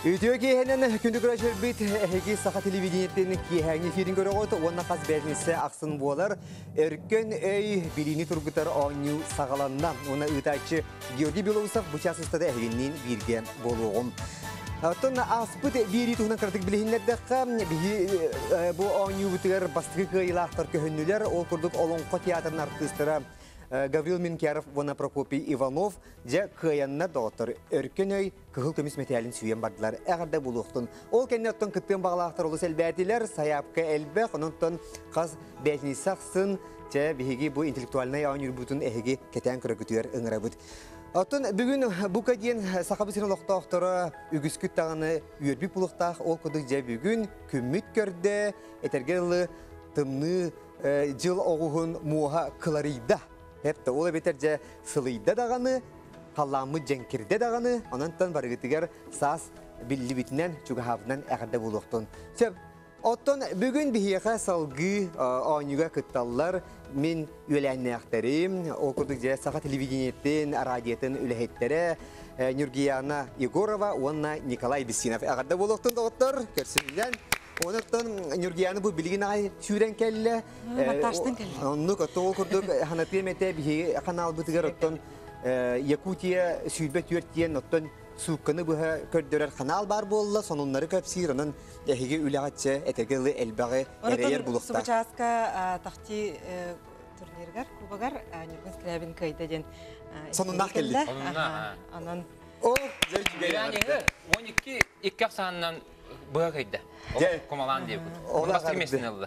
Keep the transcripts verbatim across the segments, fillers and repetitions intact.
Ütüyor ki hemen kündük raşır bit hegi saha televizyonetlerinin ki hangi firin göre oldu ona kas bernisi aksın bualar erken ey bilini turgutar anyu sağalandan ona ıtaçı Georgi Belousov bu çasıstada ehinin birge boluğum. Hatta aspıt biri tuhna kritik bilehinlerde bu anyu bitiler bastığı kıyılahtır köhünlüler ol kurduk olonqa tiyatrın artistleri Gavril Minkarov, Vana Prokopiy Ivanov, ja kıyanna doktor örkönöy kıhıl kömüs metalin süyen bardılar. Eğerde buluqtun. Ol kennetten kıttığın bağlaqtar olu selbätiler, sayapka elbək, onuntan qaz bəlini saqsın, ja bihigi bu intellektualina yağın yürübütün ehigi keten kürökütüyer ıngırabıt. Atın bugün bu kadien saqabısını loqtaqtara ügüsküt tağını üyerbik buluqtaq, ol kudu ja bugün kümmüt körde, etergeli tımны jıl oğuhun muha kılarıyda. Hep de ola beterce sılıyda dağını, kallamı cenkirde dağını, onantan barıgıtıgar sas billi bitinen çugahabından eğerde buluqtun. Söp, ottan bugün bihiyaqa salgı anıga kıttallar, min üyelenine aktarım, okudukça sağa televizyonetin, radyetin ülehetlere, Nurgiyana Yegorova, onna Nikolay Bisinov eğerde buluqtun doktor, körsününden. Ondan Nurgiyanı bu bilgini süren kelle. Taştan kelle. Onu katol kurduk. Hanatiyem ete bir kanal bitigar ottan Yakutiya sürbet yörtyen ottan sukanı bu kördürer kanal var bolla sonunları köpsir onun ehige ülagatça etegeli elbağı ereyer bulukta. Subachaska tahti turnirgar kubagar Nurgin Skrabin kayda den. Sonundan kelle. Sonundan. Anan. O Yani on iki iki sahandan bu kayda. Komalan diye. Ona bastı mesin aldı.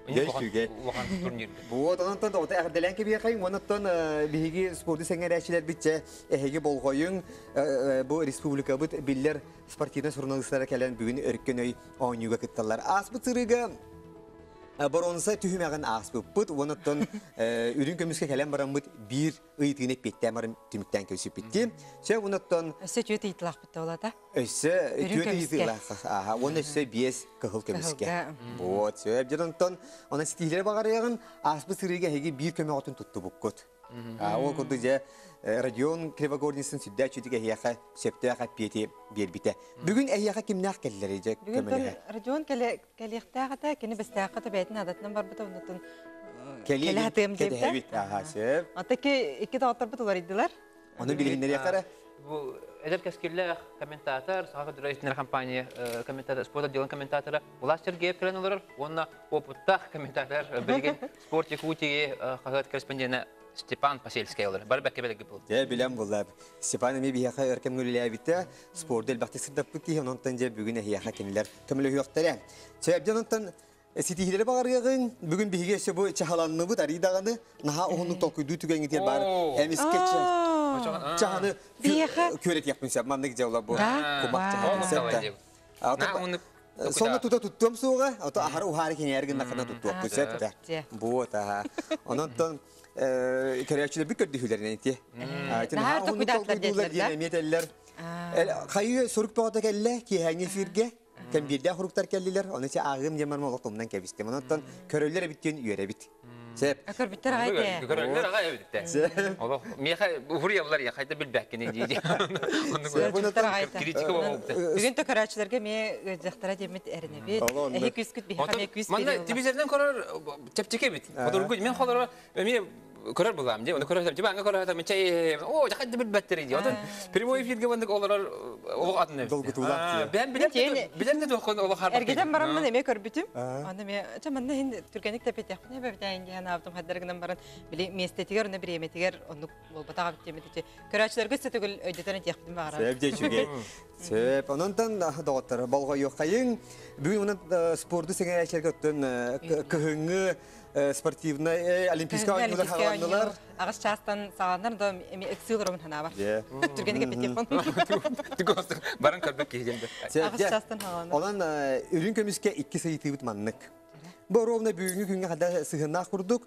Bu odandan da o erdelenke bir yakayım ondan bihigi spordu sengereçiler bitçe ehege bolgoyun bu respublika bit biller sportivna jurnalistlara kelen bugün örkönöy oynuga kıttallar. Asbı tırıga Baronsa tühümeğin asbı bit ondan ürün kömüske kelen baramıt bir ıytığını pettemarım tümükten kösüp bitti. Şey ondan Öse tüyete itlaq bitti olada. Öse tüyete itlaq. Aha, onu öse biyes kıhıl kömüske. Bu söyle ondan ona stihleri bağırıyağın asbı tırıga hegi bir köme otun tuttu bukkut. O kuduca Radyon Krivagornis'in süddəçüdüge hiyaka septəyə piyeti bir bite. Bugün ehyaka kimlər kellerecek köməlere? Radyon keliyaqtağıda kini bestağıda bəytin adatından var buta ondan keli hatım deyip. Aha, sep. Ata ki iki dağıtlar butu var idiler. Onu bilginleri yakara. Bu edep keskerler kommentator, sağa duraytınlar kampanya kommentator, sport dilan kommentatora. Bulaştır geyip kelen olur. Ona oputaq kommentator bilgin sport yakutiye qazat korrespondenti Stepan Paselskiy olur. Bar bəkkə belə qıpıl. Ya biləm bunlar. Stepan mi bir yaxa erkəm gülüyə bitti. Sporda elbette sırdappı ki ondan önce bugün yaxa kendiler kömülü yoxtara. Sebepten ondan sitihleri bağırıyağın bugün bir higese bu çahalanını bu tari dağını naha onun tokuyduğu tügen gidiyor bar. Hem iskeç çahanı köret yapmışlar. Mandık cevla bu. Kumak çahanı septe. Sonra tuta tuttum sonra. Ata ahar uhar ki yergin nakana tuttum bu septe. Bu ta. Ondan Kreaçiler bir kördü hülerine iti. Daha çok müdahale ettiler. Hayır soruk bağda kelle ki hangi firge kan bir daha huruktar kelliler. Onun için ağım yaman mağlutumdan kebistim. Ondan körüllere bitiyon üyere bit. Sep. Kör bitter haydi. Körüller ağay bitti. Allah miha huriyablar ya hayda bilbəkini diye. Onu bitter haydi. Kritik oldu. Bugün de körüçlerge me zahtıra demet erine bit. Ehek üsküt bir ham ek üsküt. Manda tibizlerden karar çepçeke bit. Kadar gül men karar me karar bulam diye. Onu karar tabii ben karar tabii çay o hayda bilbəktir diye. Ondan primoy filge bandık olalar o adını. Dolgutulak diye. Ben bilen bilen de dokun o har. Ergeden baram mı me körbütüm. Onda me çaman ne hind Türkiye'nik tepet yaptı. Ne bebden yani yaptım hadargından baran bile mestetiger onu bir yemetiger onu bol batağa bitmedi. Körüçlerge setegül ödeten yaptım bağıra. Sebep çünkü. Sebep ondan doktor balga yok kayın. Bugün onun spordu sengereçler götün kıhıngı sportivna olimpiska oyunlar havandılar. Ağız çastan sağanlar da eksiyorlar onun hana var. Türkiye'de gepet yapın. Tıkostuk. Baran kalbek giyeceğim de. Ağız çastan havanlar. Olan ürün kömüske iki sayıtı bitmanlık. Bu rovna büyüğünü günge kadar sığınağı kurduk.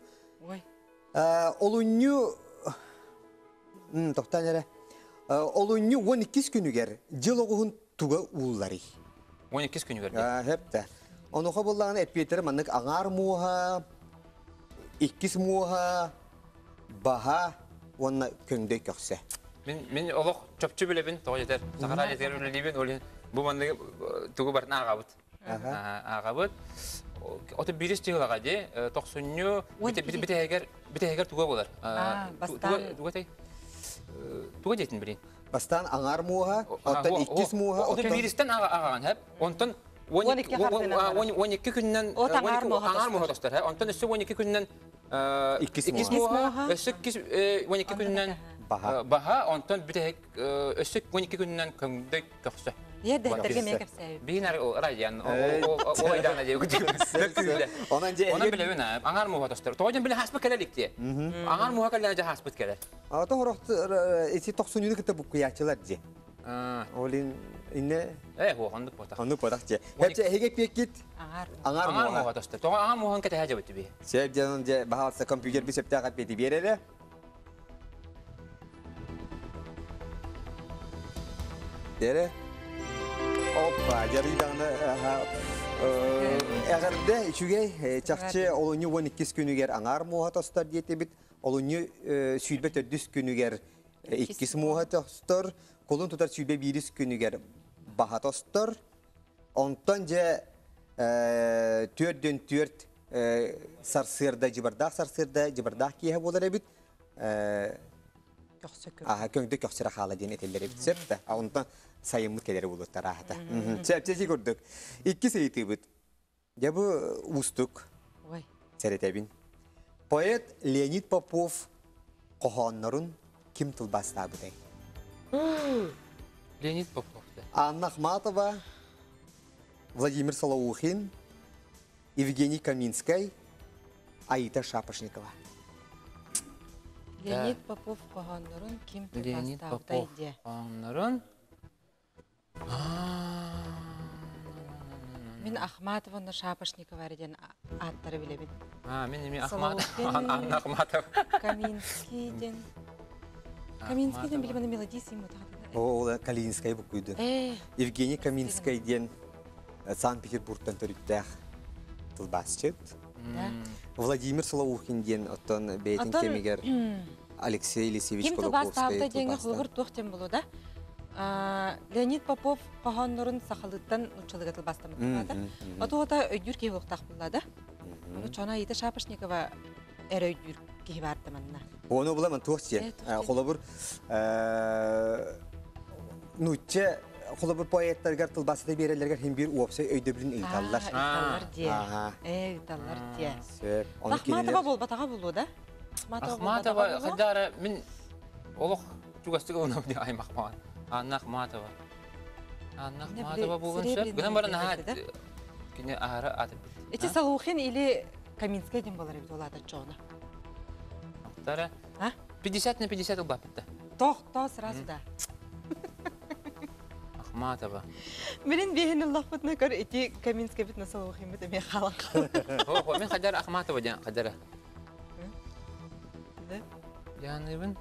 Olunyu Toktan yere. Olunyu on iki günü ger. Jıl oğuhun tuga uğulları. on iki günü ger. Hep de. Onu kabullağını etpiyetleri manlık ağar muha, ikis muha, baha, onunla köngde kökse. Men men Allah çöpçü bile ben toğ yeter. Sakara yeter öyle ben öyle Bu bana tuğu barın ağabıt. Ağabıt. Otu biris tığılağa de, toqsunyu bite heger bite heger tuğu bolar. Bastan. Tuğu tay. Tuğu jetin bilin. Bastan аңар муха, оттан иккис муха, Otu biristen ağağan hep. Ondan on iki günden ağar muha dostlar. Ondan üstü on iki günden İkis muha. Üstü on iki günden Baha. baha. Ondan bite üstü on iki günden kımdı kökse. Yer defterge mekep sev. Biner o rajan o aydana diye gidiyor. Ondan je Ona bile öne ağar muha dostlar. Toğun bile hasbı kelelik diye. Ağar muha kalınca hasbı keler. Ата хорохт эти токсунюны кыта бу кыячылар же. Ah, Олин инне eh o handık potak. аны подак же. Хепче heге пекит Аңар. аңар Ağar муха. muha dostlar. Toğun ağar muha kete haja bitti bi. Сеп жанын же баалса компьютер бисеп тагат бети береле. Дере. Опа, жарыйдагына Эгерде ичүге чакчы олуню он iki күнүгер аңар муха тостар диете бит. Олуню сүйбет өдүс күнүгер iki муха тостор. Колун тутар сүйбе бирис күнүгер баха тостор. Онтон же төрдөн төрт сарсырда жибардак сарсырда жибардак кие болар бит. Köksökür. Aha köngde köksüre hala diyen etelleri bitsep de. Ondan sayımlık kederi bulutlar ahata. Çepçeci gördük. İki seyiti bit. Ya bu ustuk. Oy. Seretebin. Poet Leonid Popov Kohanların kim tılbasta bıday? Leonid Popov da. Anna Akhmatova, Vladimir Soloukhin, Evgeniy Kaminskay, Aita Шапошникова. Leonid Popov Kohanların kim Leonid bastağıda Popov. idi? Onların Мен Ахматованы Шапошникова деген аттары билебин. Ha, men nemi Ahmat, Soloukhin. Anna Ahmatov. Каминскийден. Каминскийден билем аны мелодиясы ему тагы. О, Калинскай букуйду. Э, Евгений Каминскай ден Санкт-Петербургтан төрүттәк тылбасчыт. да. Владимир Солоухин ден оттон бейтин Оттон, кемигер Алексей Лисевич Ким Колоковский тылбастағыда деген тылбаста. хылғыр туқтен болу да. Леонид Попов Kohanların сақалыттан ұчылыға тылбастамы тұрмады. Оты ота өйдүр кей ұлықтақ болады. Чона еті Шапошникова әрі өйдүр кей барды манна. Оны буламын туқче. Э, туқче. Холобур нучче холобур поэттаргар тылбасыда берелерге хем бир уопсай өйдө бирин ыйталлар. Ыйталлар дие. Ага. Э, ыйталлар дие. Сөп. Оны Ахматова келелер. болбатаға болу да? Ahmatova хадара мен олох чугастыга оны дип аймакман. Anna Ahmatova. Anna Ne Ahmatova bileyim, bulgun Srebrenica söp. Gıdan bana ha. dedi. Kine ahara atıp. Эти Солоухин или Каминская ден болар бит олады чона. Тара А? пятьдесят на пятьдесят ыл бапытта. Тох, то сразу да. Ahmatova. Менин бехин Аллах бутна көр эти Каминская бит на Солоухин бит мен халан. Хо, хо, мен хадара Ahmatova ден хадара. Да? Yani ben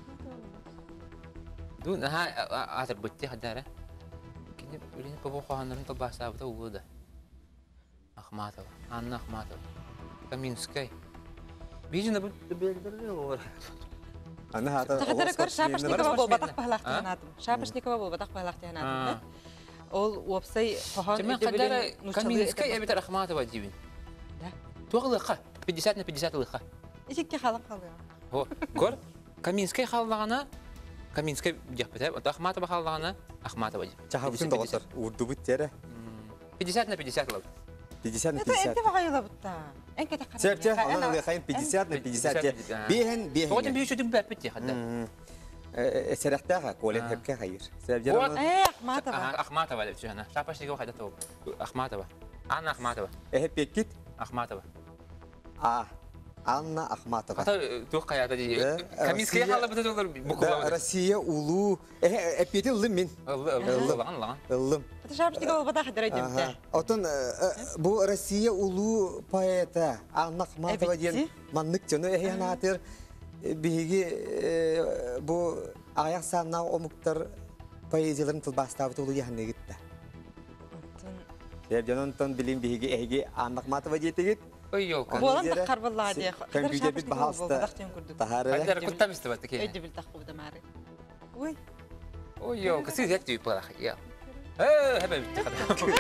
Dun ha atar bitti hadara. Kini ülini Popov Kohanların tılbastabıda uğuda. Ahmatova, Anna Ahmatova. Kaminskay. Bijina bu beldirli olur. Аны хата. Тахатара көр Шапошникова бол батак спортсмен. пахлах тянатым. Шапошникова бол батак пахлах тянатым. Ол уопсай Кохан Мен хадара Каминскай эбитер Ahmatova дибин. Да. Туғылықа, пятьдесят на пятьдесят лықа. Ичекке халап калды. О, гор Каминскай халлагана Каминскай дияппет, вот Ahmatova халлагана Ahmatova дип. Чахабын доғысыр. Урду биттере. пятьдесят на пятьдесят лып. пятьдесят на Это пятьдесят. энте багайла бутта. Энке тахара. Сөп же, оны лехайын пятьдесят на пятьдесят же. Бехен, Тоғытын бехен. бейші дүм бәп бітті хадда. Сәрәхтәға, колен хепке хайыр. Сөп же, Вот. оны Э, Ахматова. Ahmatova деп сөйіна. Шапашникова қайда тоғы. Ahmatova. Анна Ahmatova. эхеп пеккит. Ahmatova. А, Анна Ахматова. Ата туқ қаяда дей. Да, Каминская Россия- қала бұты толыр Да, бұқылауды. Россия улу. Эхе, эпети ылым мен. Лаған, лаған. Ылым. Это Шапошникова бол батак дырай Ага. демте. Отон бу Россия улу поэта Анна Ахматова Эбитти. ден маннык жаны эхе ханатыр биги бу аяк санна омуктар поэзияларын тылбастабыт улу яхны гитте. Деп жанонтон билим биги эхе Анна Ахматова жетегит. Ой, елка. Болан да карбалла дия. Компьютер бит бахаста. Тахары. Қайдар құттам істі бәтті ке. Өйді біл тақпы бұда мәрі. Ой, Ой, елка. Сіз әтті үйіп бағақ. Э, хәбәр битте хәдә.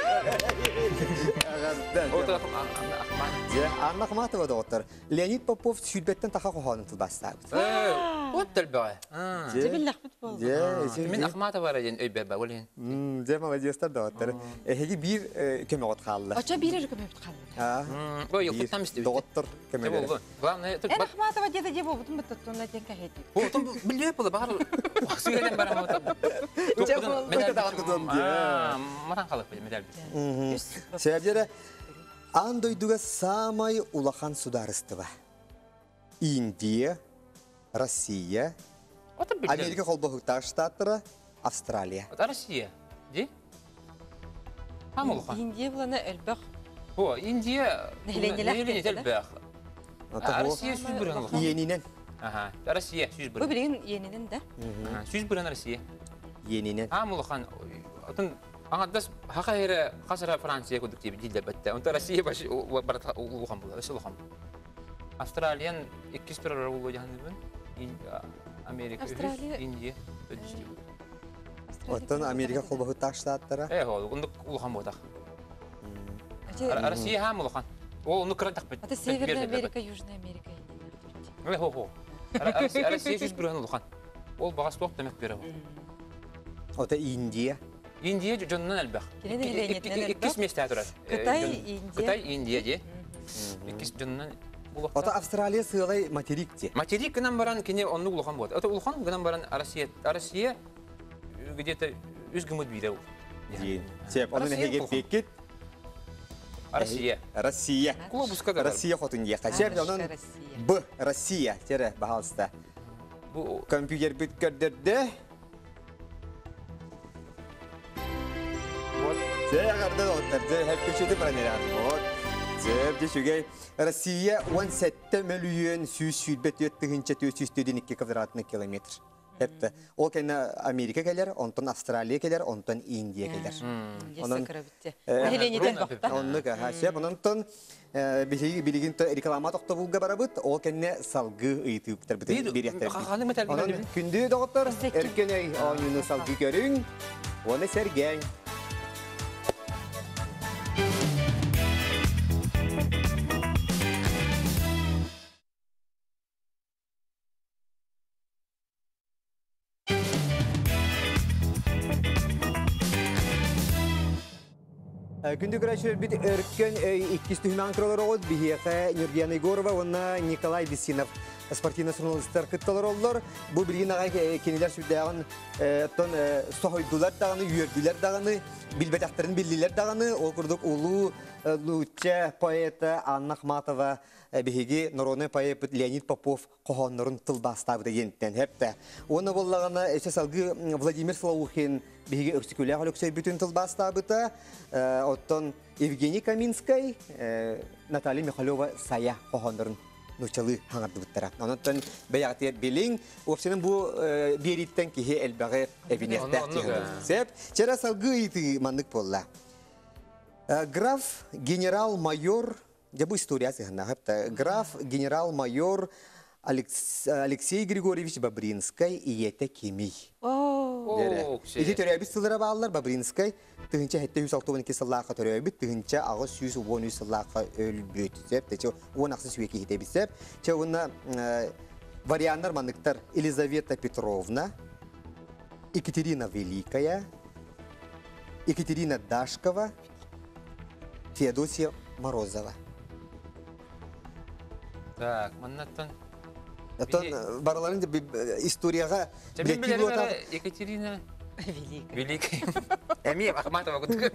Ота ахман. Же, Анна Ахматова доктор. Леонид Попов сүлбеттен тақа қоғанын тұлбастап. Э, вот тәлбәгә. Жебил лахмет болды. Же, Мен Ахматова бар дигән өй бәбә үлен. же, молодецтар доктор. Эһеги бир көмө отқалды. Ача бирер көмөп калды. Ой, юк там исте. Доктор көмө бере. Главное, Эн Ахматова деде деп болду, бут тонна тен кахети. О, там билбеп булды бар. Ваксыгәдән барам ата. Көтө тагын тутун. Матан калып медаль. Себептері андойдуга самай улахан сударыстыва. Индия, Россия, Ота билбеп. Америка колбохуктар штаттары, Австралия. Ота Россия. Ди? Хамулха. Индия буланы элбах. О, Индия. Нехленеләк Нехленеләк тәлбәх. тәлбәх. Россия сүз бүрән. Енинен, Аха, Россия сүз Бу бүрән. билген енинен да. Аха, сүз бүрән Россия. енинен. Хамулхан. Атын аңадас хакайра хасара Франция күдүк дип дилдә бәттә. Онта Россия баш бар улухан була. Эше улухан. Австралиян ике йөз төр улу җаныбын. Америка, Австралия. Индия. Оттан Америка колбохуктар штаттары. Э, ол ундук улухан булдак. Ача Россия хам улухан. Ол уну кырдак бит. ата Северная Америка, Южная Америка. Э, хо хо. Россия Россия жүз бүрән улухан. Ол багас топ демек бере. Ота Индия. Индия жоннан әлбәх. Кенеде Леониднен әлбәх. Иккис месте турат. Кытай, Индия. Кытай, Индия ди. Иккис жоннан Ота булакта. Австралия сыйлай материк де. Материк гынан баран кине онну улухан булат. Ата улухан гынан баран Россия, Россия где-то жүз гымыт бире ул. Сеп, onun Россия эһиге улухан. бекит. Россия. Россия. Глобуска да. Россия хотун яка. Сеп, onun Россия. Б, Россия. Тере, бахалста. Бу Компьютер бүткөрдөрдө. Вот. Зэгарды доктор, зэ хеп көчөдө бранеран. Вот. Зэп дешүгэй Россия он жети миллион сүз сүлбет өттүгүнчө төрт жүз эки квадратный километр. Хепте. Ол кена Америка келер, онтон Австралия келер, онтон Индия келер. Яса крабитте. Э, Леониден бакта. Онны ка сеп онтон биги билигин реклама токтобулга барабыт, ол кенне салгы ыйтыптыр бит беректер. Ханы металл Онон күндү доктор эркеней ойуну салгы көрүң. Оны сергең. Күндү көрәшер бит өркөн иккис түһмән кролор огот бихеха Нургияна Егорова, онна Николай Весинов спортивный журналисттар кытталар оллар. Бу билген агай кенелер сүдәгән тон сохойдулар даганы, юердиләр даганы, билбәтәхтәрен биллиләр даганы, ол курдук улу луча поэта Анна Ахматова бихеге народный поэт Леонид Попов кохоннорун тылбастабы дигәнтен хәптә. Оны буллагана эче салгы Владимир Славухин бихеге өрсүкүлә халыксай бүтүн тылбастабыта, оттон Евгений Каминский, Наталья Михайлова сая кохоннорун нучалы хаңарды буттара. Онтон бәягәтер билин, опсенен бу бериттен кихе элбәгә эвинестә тигән. Сеп, чара салгы ити мандык болла. Граф генерал-майор, я бу история сыгына, хәтта граф генерал-майор Алексей Григорьевич Бобринский иете кими. О, Иде төрәбит сыллары баллар Бобринский тыгынча хәтта йөз алтмыш ике сылларга төрәбит, тыгынча агыс йөз он үч сылларга өлбөт дип, тече он аксы сүеке хите бисеп, че уна вариантлар мандыктар Елизавета Петровна, Екатерина Великая, Екатерина Дашкова, Феодосия Морозова. Так, маннаттан. Ятон бараларын историяга Билети булата Екатерина великая. Великая. Эми Ахматова күткән.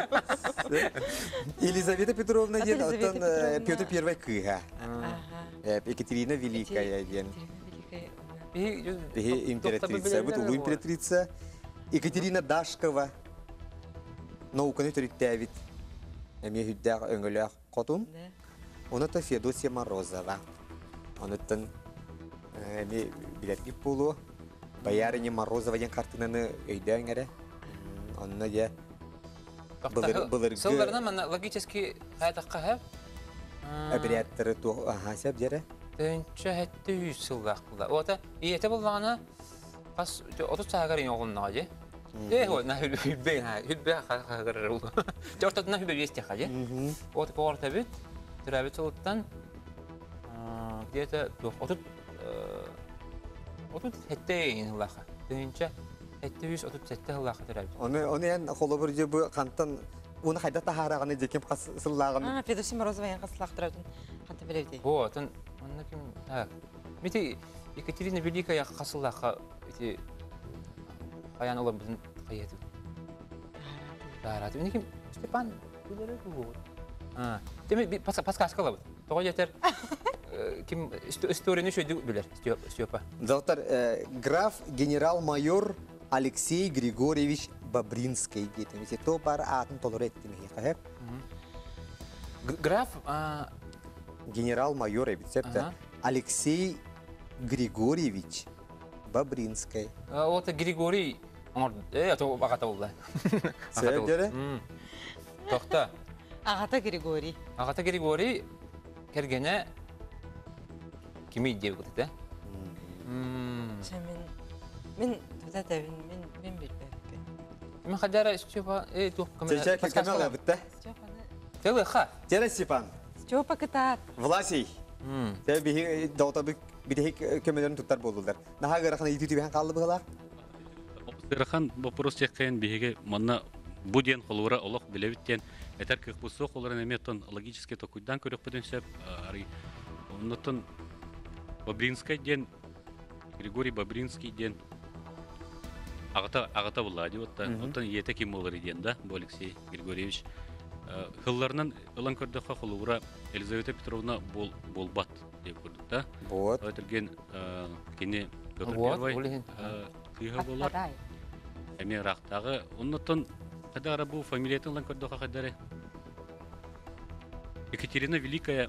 Елизавета Петровна ден, Елизавета атын Петровна. Петр Первый кыга. Ага. Екатерина Великая ден. Великая. Бихе императрица, вот улу императрица. Екатерина Дашкова. Науканы төрүттәбит. Эми хүддәг өңгөләк котун. Да. Оныта Феодосия Морозова. Онытын эми билетки пулу. Боярыня Морозова ден картинаны өйдә өңгәрә. Онна я былыргы Сылларына мана логически хаятакка һәм. абриаттары ту аха сәп дәре. Төнчә хәтта йөз сыллак була. Ота иете булганы пас отыз сагар ин огынна ди. Э, вот на хүлбэ хүлбэ хагар уу. Жортот на хүлбэ есть хажи. Вот порта бит. Трабит солтан. А, где-то отут отут хеттейн лаха. Тенче хеттейс отут сетте лаха трабит. Оны оны ян холобур же бу кантан уны хайда тахараганы декем касыллаган. А, Федосия Морозова ян каслахтыратын хата белевди. Вот, он он на кем так. Мити Екатерина Великая касыллаха эти Аян олар біздің қайеті. Дараты. Менекем Степан білері бұл. Деме подсказка лабы. Тоға жетер кем историяны шөйді білер Степа. Доктор, граф генерал-майор Алексей Григорьевич Бобринский дейді. Месе то бар атын толыр еттімі еқі. Граф генерал-майор ебітсепті. Алексей Григорьевич Бобринский. Вот Григорий Э, а то ағата болды. Сәйіп дәрі? Тоқта. Ағата Григорий. Ағата Григорий кергені кемей деп күтті? Мен тұза тәбін, мен бербәппен. Мен қадара Степа, э, туқ көмені подсказка бітті? Тәуі қа? Тәрі Степан. Степа кітап. Власей. Тәбі доғыта бітек көмелерін тұттар болдылдар. Наға ғырақына еті бән қалды бұғалар? Рахан вопрос теккен биһиге манна бу ден холура олох билебиттен этер кыпусо холура неметон логически то куйдан көрөк потенсеп ари оннотон Бобринский ден Григорий Бобринский ден агата агата буллади отта оттан ете ким болор ден да бу Алексей Григорьевич хылларынан ылан көрдөккө холура Елизавета Петровна бол болбат деп көрдүк да. Вот. Өтөрген кене Петр Первый кыйга болор. Эми рактагы оннотон кадара бу фамилиятын лан көрдөккө кадаре. Екатерина Великая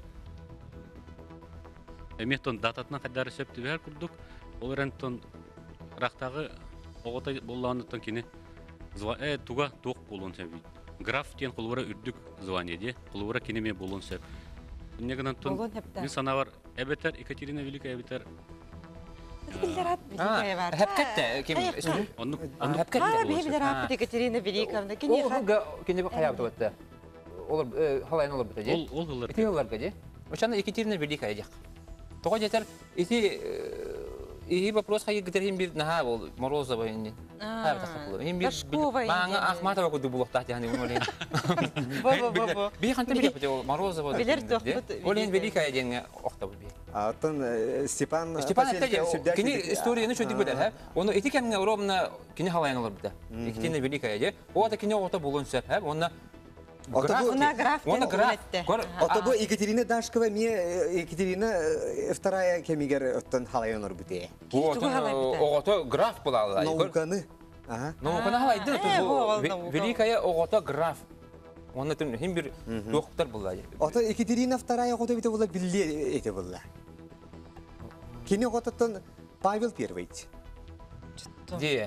эметон дататына кадары сөптү бер курдук. Оларантон рактагы огота болланытын кене э туга ток болон себит. Граф тен кулура үрдүк звание де. Кулура кенеме болон сеп. Негенантон мен санавар эбетер Екатерина Великая эбетер. Билдерат Великая бар. Хапкетте ким? Онну онну Хапкетте. А, билдерат Екатерина Великая. Кене ха? Ол кене каяп турды. Олар халайын олар бите. Ол ол гылар. Ити оларга де. Ошаны Екатерина Великая дек. Тога жетер ити и вопрос хай гитерин бир наха бол Морозова инде. А, Башкова инде. Маңа Ахматова куду булукта яны умолен. Бо-бо-бо. Би ханты билеп бите Морозова. Билер тохпут. Олен Великая денге окта бу би. Атын Степан Степан айтты, кини историяны чөтүп билер, ха. Оны этикемне ровно кини халайын алып бите. Екатерина Великая де. Ота кини окта болонса, ха. Оны Она граф. Она граф. Ото бу Екатерина Дашкова ме Екатерина вторая кемигер оттан халайын алып бите. Вот, ото граф булала. Науканы. Ага. Науканы халайды. Великая ото граф. Оны тун хим бир доктор булла. Ото Екатерина вторая ото бите була билле эте була. Кини ототтан Павел Первый. Де.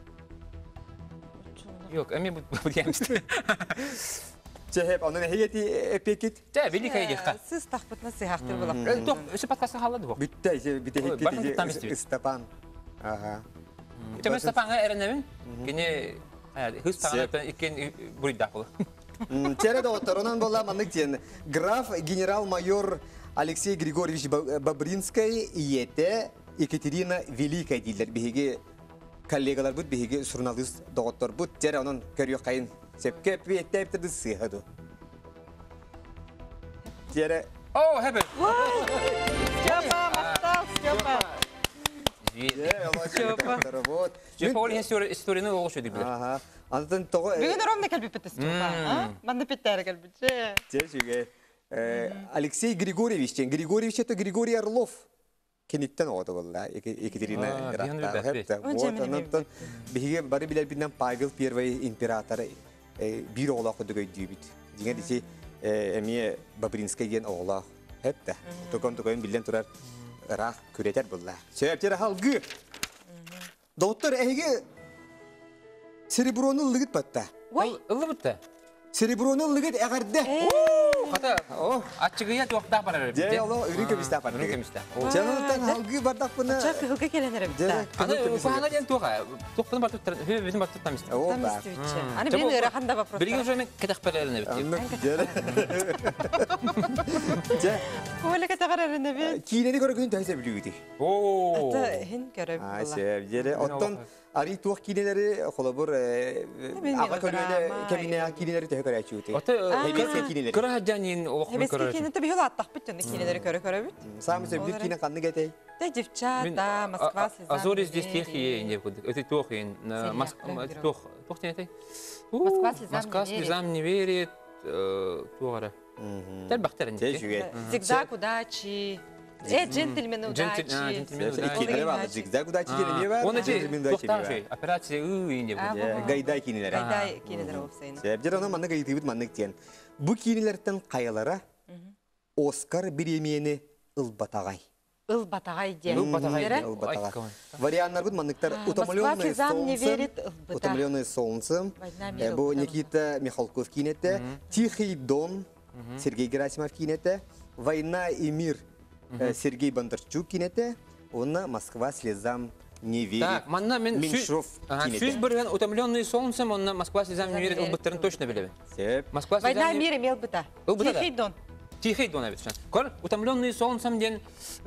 Yok, эми бу диямсты. Чехеп, анын хети эпекет. Те, Великая декка. Сыз тахпытна сыяктыр булак. Ток, өсү подкастын халады бу. Битте, бите хети Степан. Ага. Теме Степанга эренемин. Кини хыз таган икен буридак болу. Тере доктор, онан бола мандык тен. Граф генерал-майор Алексей Григорьевич Бобринский ете Екатерина Великая дилер. Биһиги коллегалар бут, биһиги журналист доктор бут. Тере онан көрүк кайын сепке пиеттепти сыйхаду. Тере. О, хебет. Степа, мактал, Степа. Степа. Вот. Степа ол историяны олушу деп билер. Ага. Антон того. Бүгүн ровно келбипти Степа. Манда питтер келбичи. Тешиге. Алексей Григорьевич, Григорьевич это Григорий Орлов. Кенеттен оғады болла, Екатерина Рахта. Вот, анантан, бігеге бары білер биден Павел Первый император бір оғылақ өдігі өйдейбіт. Деген десе, әмие Бобринский ген оғылақ. Хәтті. Тұқын-тұқын білден тұрар рақ көретер болла. Сөйептері халғы. Доктор, әйге сереброны ұлығыт батта. Ылы бұтта? Сереброны ұлығыт әғарды. Хата О, ачыгыя тоқтақ барар. же оло үрүн көмүстө апар. Үрүн көмүстө. Жанылтан халгы бардак буна. Чак хылга келенер бит. Же Аны фахана ден тоға. Тоқтан бар тоқтар. Хө bizim бар тоқтамыз. О, Там ба. истивиче. Аны мен ыраханда вопрос. Бірген жөмен кетек береліне бит. Анны же. Же Коля катагарарына бит. кийинени көргөн тайса билүүти. О. Ата хин көрөп А, була. се, жере оттон ари туох кийинелери холобур Мен ага не көргөндө көрөм, кемине кийинелери төхө көрөчүти. Ота Хебеске кийинелери. кыра хаджанин олох Хебеске көрөр. кийин те бихол аттак бит жана кийинелери көрө көрө бит. Самы сөбүр кийине канны кетей. Да девчата, Москва, Слеза. Азори здесь техи не будет. Это тохин. Москва тох. Тох не этой. Москва слезам Москва не верит. слезам не верит. Туара. Тел бахтерин. Тежүге. Зигзаг удачи. Э, джентльмен удачи. Кийинелери бар. Зигзаг удачи келе бар. Он эти Джентльмен удачи тохтар бар. şey. Операция ы не А, будет. во-во. Гайдай кийинелери. Гайдай кийинелери болсайын. Себептер аны манны гайдыбыт маннык тиен. Бу кийинелерден каялара Оскар премияны ылбатагай. Ыл батагай де. Ыл батагай де. Ылбатагай. Варианттар бут манныктар Москва утомленные слезам не верит, солнцем. ылбыта. Утомленные солнцем. Война Э, мира Бу ылбыта. Никита Михалков кинете. Тихий дон Сергей Герасимов кинете. Война и мир э, Сергей Бондарчук кинете. Онна Москва слезам не верит. Так, манна мен Меньшов Ага, кинете. Сүз бірген утомленный солнцем, он Москва слезам не верит, ылбыттарын точно билебе. Сеп. Москва Война слезам не мира мел быта. Ылбыта да. Тихий дон. Тихий дон авет. Кор утомленный солнцем ден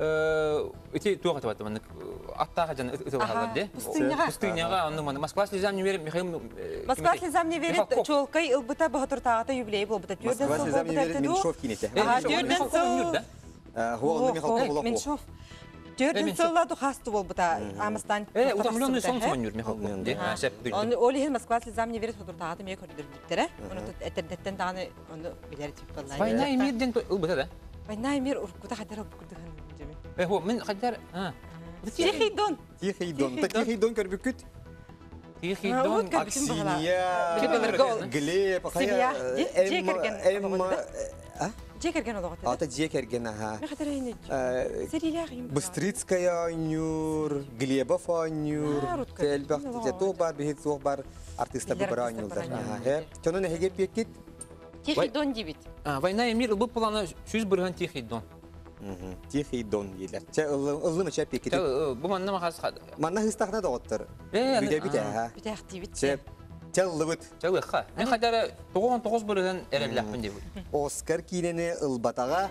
эти туга табат мен аттага жана ытылгалар де. Пустыняга. Пустыняга аны мен Москва слезам не верит, Михаил Москва слезам не верит. Михалков. Чолкай ылбыта бахатыр тагата юбилей бол быта. Москва слезам не верит. Меньшов кинете. Ага, Михалков Дёрден Мюр, сол. да? Э, Хуа онна Михалков улаку. Меньшов. Э, Дёрден Меньшов. солладу хасту бол быта. Амастан. Э, утомленный солнцем Мюр Михалков. Де, Ага. сеп Он дүйдü. олихин Москва слезам не верит худур тагата мей көрдүр биттере. Оны этердеттен даганы оны билер тип боллай. Война и мир ден ылбыта да. Война и мир уркута хадара букурдыгын жеме. Э, хо мен хадар. А. Тихий дон. Тихий дон. Та тихий дон көрбүкүт. Тихий А, дон. вот как bütün bahala. Аксинья. Кебелерге. Глеб. Сибия. Же- Эмма. жекерген Эмма. олоғыды. А? Жекерген олоғыды. Ата жекерген, ага. Мен хадара ине. Э, Серилях им. Быстрицкая анюр, Глебов анюр, А, Рутка. Тельбах, Ну, то бар, бихит сох бар, артистар Билер бар артистар анюлдар. бар Ага, анюлдар. хеп. Тонун хеге пекит. Тихий дон дебит. А, война и мир ылбы плана сүз бірген Тихий дон. Тихий дон елер. Че ыллы мача пекит. Бұл манна махас хад. Манна хыстахна да оттыр. Э, аны- Бүде бите, а. ага. Битах дебит. Че Челлы бит. Чалыха. Мен хадара тоғон тоғыз бірген әрелләппін деп. Оскар кинене ылбатага.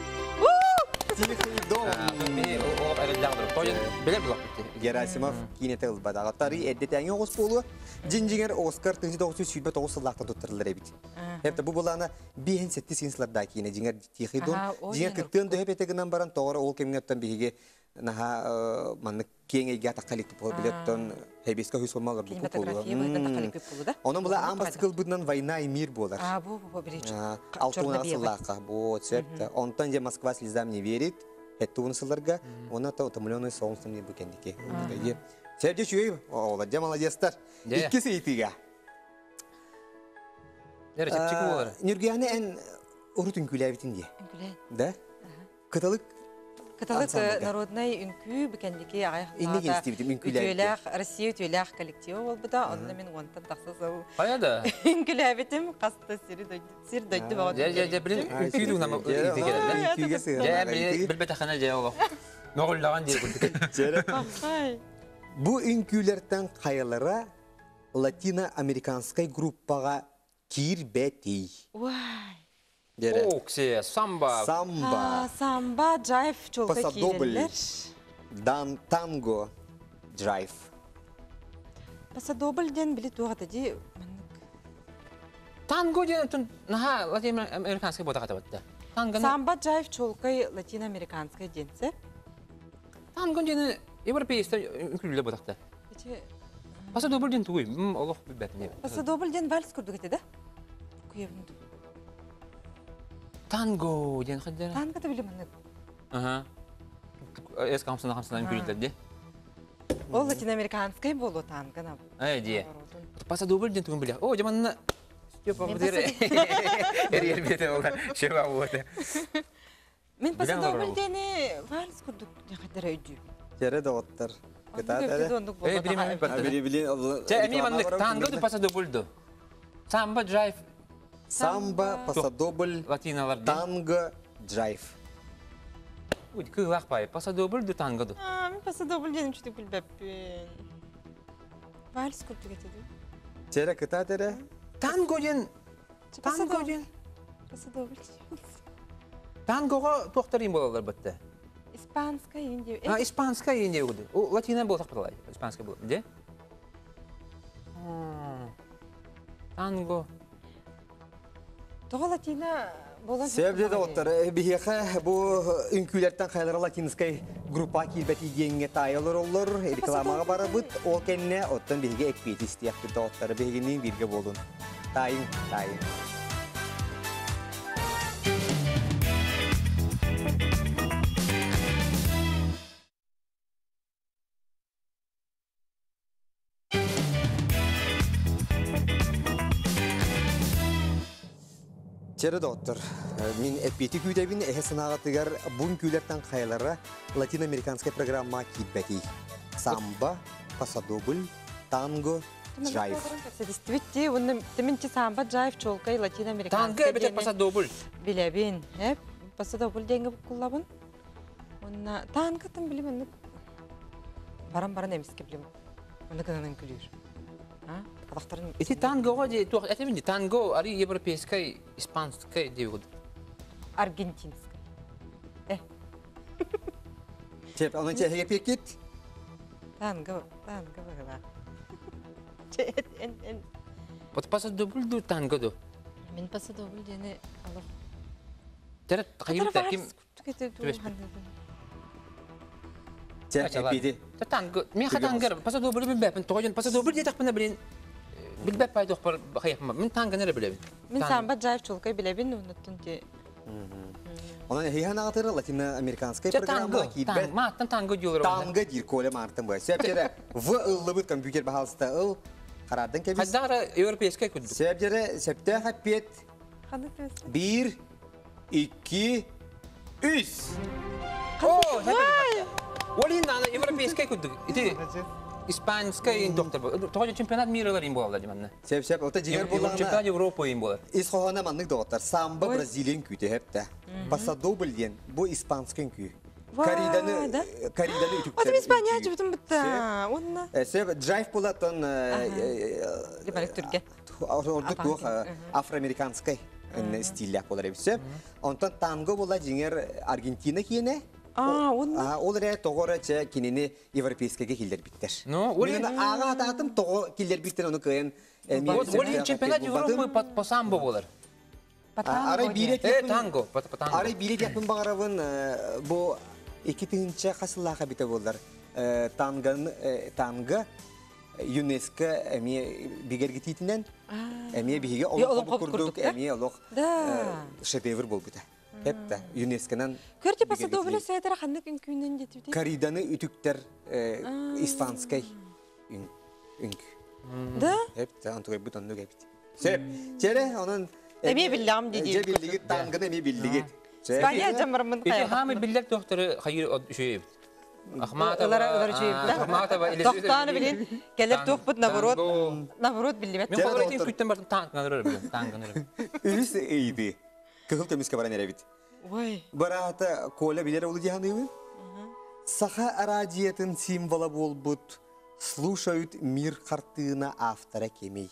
Тихий дон. Мен о әрелләғдыр. Тойын білер бұлақ бітті. Герасимов кинете ылбатага. Тары эддетәңе оғыз болу. Джинжиңер Оскар тыңжы тоғыз жүз сүйбе тоғыз сыллақта тұттырылыр әбит. Хепті бұл боланы бейін сетті сенсілерді кейіне жиңер Тихий дон. Ага, о, Жиңер жеңер күттен дөйіп етегінен баран тоғыры ол кеміңеттен бейге наха манны кеңейге атаққалықты бұл білеттен хейбеске хүйс болмалар бұл Кинематография быдан тахалик бит болу да. Оның бұла амбастықыл бұдынан война и мир болар. А, бу бу бірінші. Алтуна сыллаққа бұл цепті. Онтан же Москва слезам не верит. Это у нас сылларға. Оны та утомленный солнцем не бүкендеке. Сәбде шүйей, оладжа молодецтар. Де. Икки сейтіға. Дәрі чепчікі болар. Нүргияны ән ұрытын күләбітін де. Үңкүле. Да? Кытылык Каталык Ансамбльга. народный үңкү бикендики аяк. Инне кенстибитим, үңкүләбит. Ütülях, Россия ütülях коллективы бол буда. Онда мен онтан тақсыз ол. Қаяда? Үңкүләбитим қасты сири дойды. Сир дойды бағыт. Жә, жә, жә, білін үкүйді ұнама үйді келеді. Үңкүйге Жә, сыйған. білін бір бәтіқана жә олық. Ноғылдаған дейі күлдік. Ай. Бу үңкүлерден қайылара латино-американскай группаға кирбетей. Уай. Дере. Оксе, самба. Самба, Самба, джайв, чолка Пасадобль. кейлерлер. дан танго, драйв. Пасадобльден білі туғаты де. Танго дейін түн, наға латин-американский бота қата бәтті. Самба, джайв, чолкай латино-американскай денсе. Танго дейін европейстер үкілі ботақты. Паса добыр дейін туғой, олық бәтіне. Пасадобльден вальс күрдік еті да? Күйевін тұр. Танго дейін қаддары. Танғаты білі мұны. Ага. Эскі қамсына қамсына үкілілерді. Ол латино-американскай болу танғана. Ай, дие. Паса добыр дейін туғын біле. О, жаманына Степа Мен бұдыры. Әрер беті олар. Шева бұды. Мен Білен пасадобльдені вальс күрдік не қадыр өйді. Тере да оттар. Кыта Ой, тере. Эй, білем, білем. Били били. Жа, әме манны танго ду паса добырды. Самба драйв Самбо, пасадобль, Латиналар. танго, джайв. Ой, кылах бай. Пасадобль да танго да. А, мен пасадобль денім чүтік білбәппен. Вальс көптік етеді. Тере кыта тере? Танго ден. Танго ден. Пасадобль. Тангоға тоқтарым болалар бітті. Испанска еңдеу. А, испанска енде өді. О, латина болсақ бұлай. Испанска бұл. Де? Танго. Тоғы латина болан... Себде доктор, бихеха бу үнкүлерден кайлары латинскай группа килбети деңге тайылыр олар, рекламаға барабыт, ол кенне оттан биге экпети истияқты доктор, бигенин бирге болун. Тайын, тайын. Çere doktor, min ekbeti küydebin ehe sınağıtıgar bun küylerden kaylara Latin-Amerikanskay programma kidbeti. Samba, pasadobl, tango, джайв. Действительно, он теменчи самба джайв чолкай латиноамериканский. Танго бете пасадобль. Билебин, хеп, пасадобль деньги куллабын. Он танго там билебин. Барам-барам немецке билем. Он каданан күлür. А? Казактарын. Эти танго де, то это бинди танго, ари европейская, испанская девуд. Аргентинская. Э. Çep, onun çehe pekit. Танго, танго бага. En en. Вот пасадобль до танго до. Мен пасадобль дене алып. Тер кайып таким. Çep, ekbeti. Танго, мен хатангар, пасадобль бин бәпен, тоген пасадобль де такпына билен. Билбәп пай дохпар хаяпма. Мен танго нере билебин. Мен самба джайв чолкай билебин, уныттын те. Onun hehan ağıtırı Latin-Amerikanskay Tango, programma kidbet. ma tango diyorlar. Tango dir kole martın bu. Sebep çere, vı ıllı bit kompüter bahalsta ıl. Karadın kebis. Haddara европейская kudu. Sebep çere, septe hapet. Ханы тез. Bir, iki, üç. О, Олин ана европейская kudu. Ити испанская доктор. Тоген чемпионат мира им болалар диманна. Sebep sebep, ota ciğer Чемпионат bulağına. Европа им болар. İskohana manlık doktor. Samba Brazilian kütü hep de. Pasadobl diyen, bu İspanskın kütü. Karidanı, karidanı ütükler. Adam İspanyacı bütün bitti. Onunla. Sebep, drive bulatan. Demek Türkiye. Orada bu Afro-Amerikanskay stille yapıyorlar hepsi. Ondan tango bola ciğer Argentina kiyene. Aa, onunla. Olare toğora çe kinini Европейскayga killer bitter. No, Олин. Мен аға ататым тоғы killer bitter onu kıyın. Олин чемпионат Европы по самбо болар. Арай билет Э, yapın. танго, по танго. Арай билет yapın bağırabın bu iki tınca kasıllaha bite bollar. Tangan tanga UNESCO emiye biger gititinden emiye bihige olup kurduk emiye olup şedevr bol bite. Hep de UNESCO'nun Körte pasadobl saydır xannak ünkünden jetibdi. Karidanı ütükler İspanskay ünk. Da? Hep de antuğay buton nöge bit. Sep, çere onun Emiye billam dedi. Ce bildiği tangın emiye bildiği. İspanya camırımın Ити kayı. хамы биллер докторы хайыр şey. Ахматова. Олар олар жүйіп. Ахматова или Тоқтаны білен. Келер тоқпыт наоборот. Наоборот билдімет. Мен қолыр етен күттен бардым танканы білем. Танканы білем. Ürüs iyiydi. Kıhıl temizke bana nere bit. Ой. Barata kola bilir oldu cihanı. Саха арадиятын символа болбут, слушают мир картына автора кемей.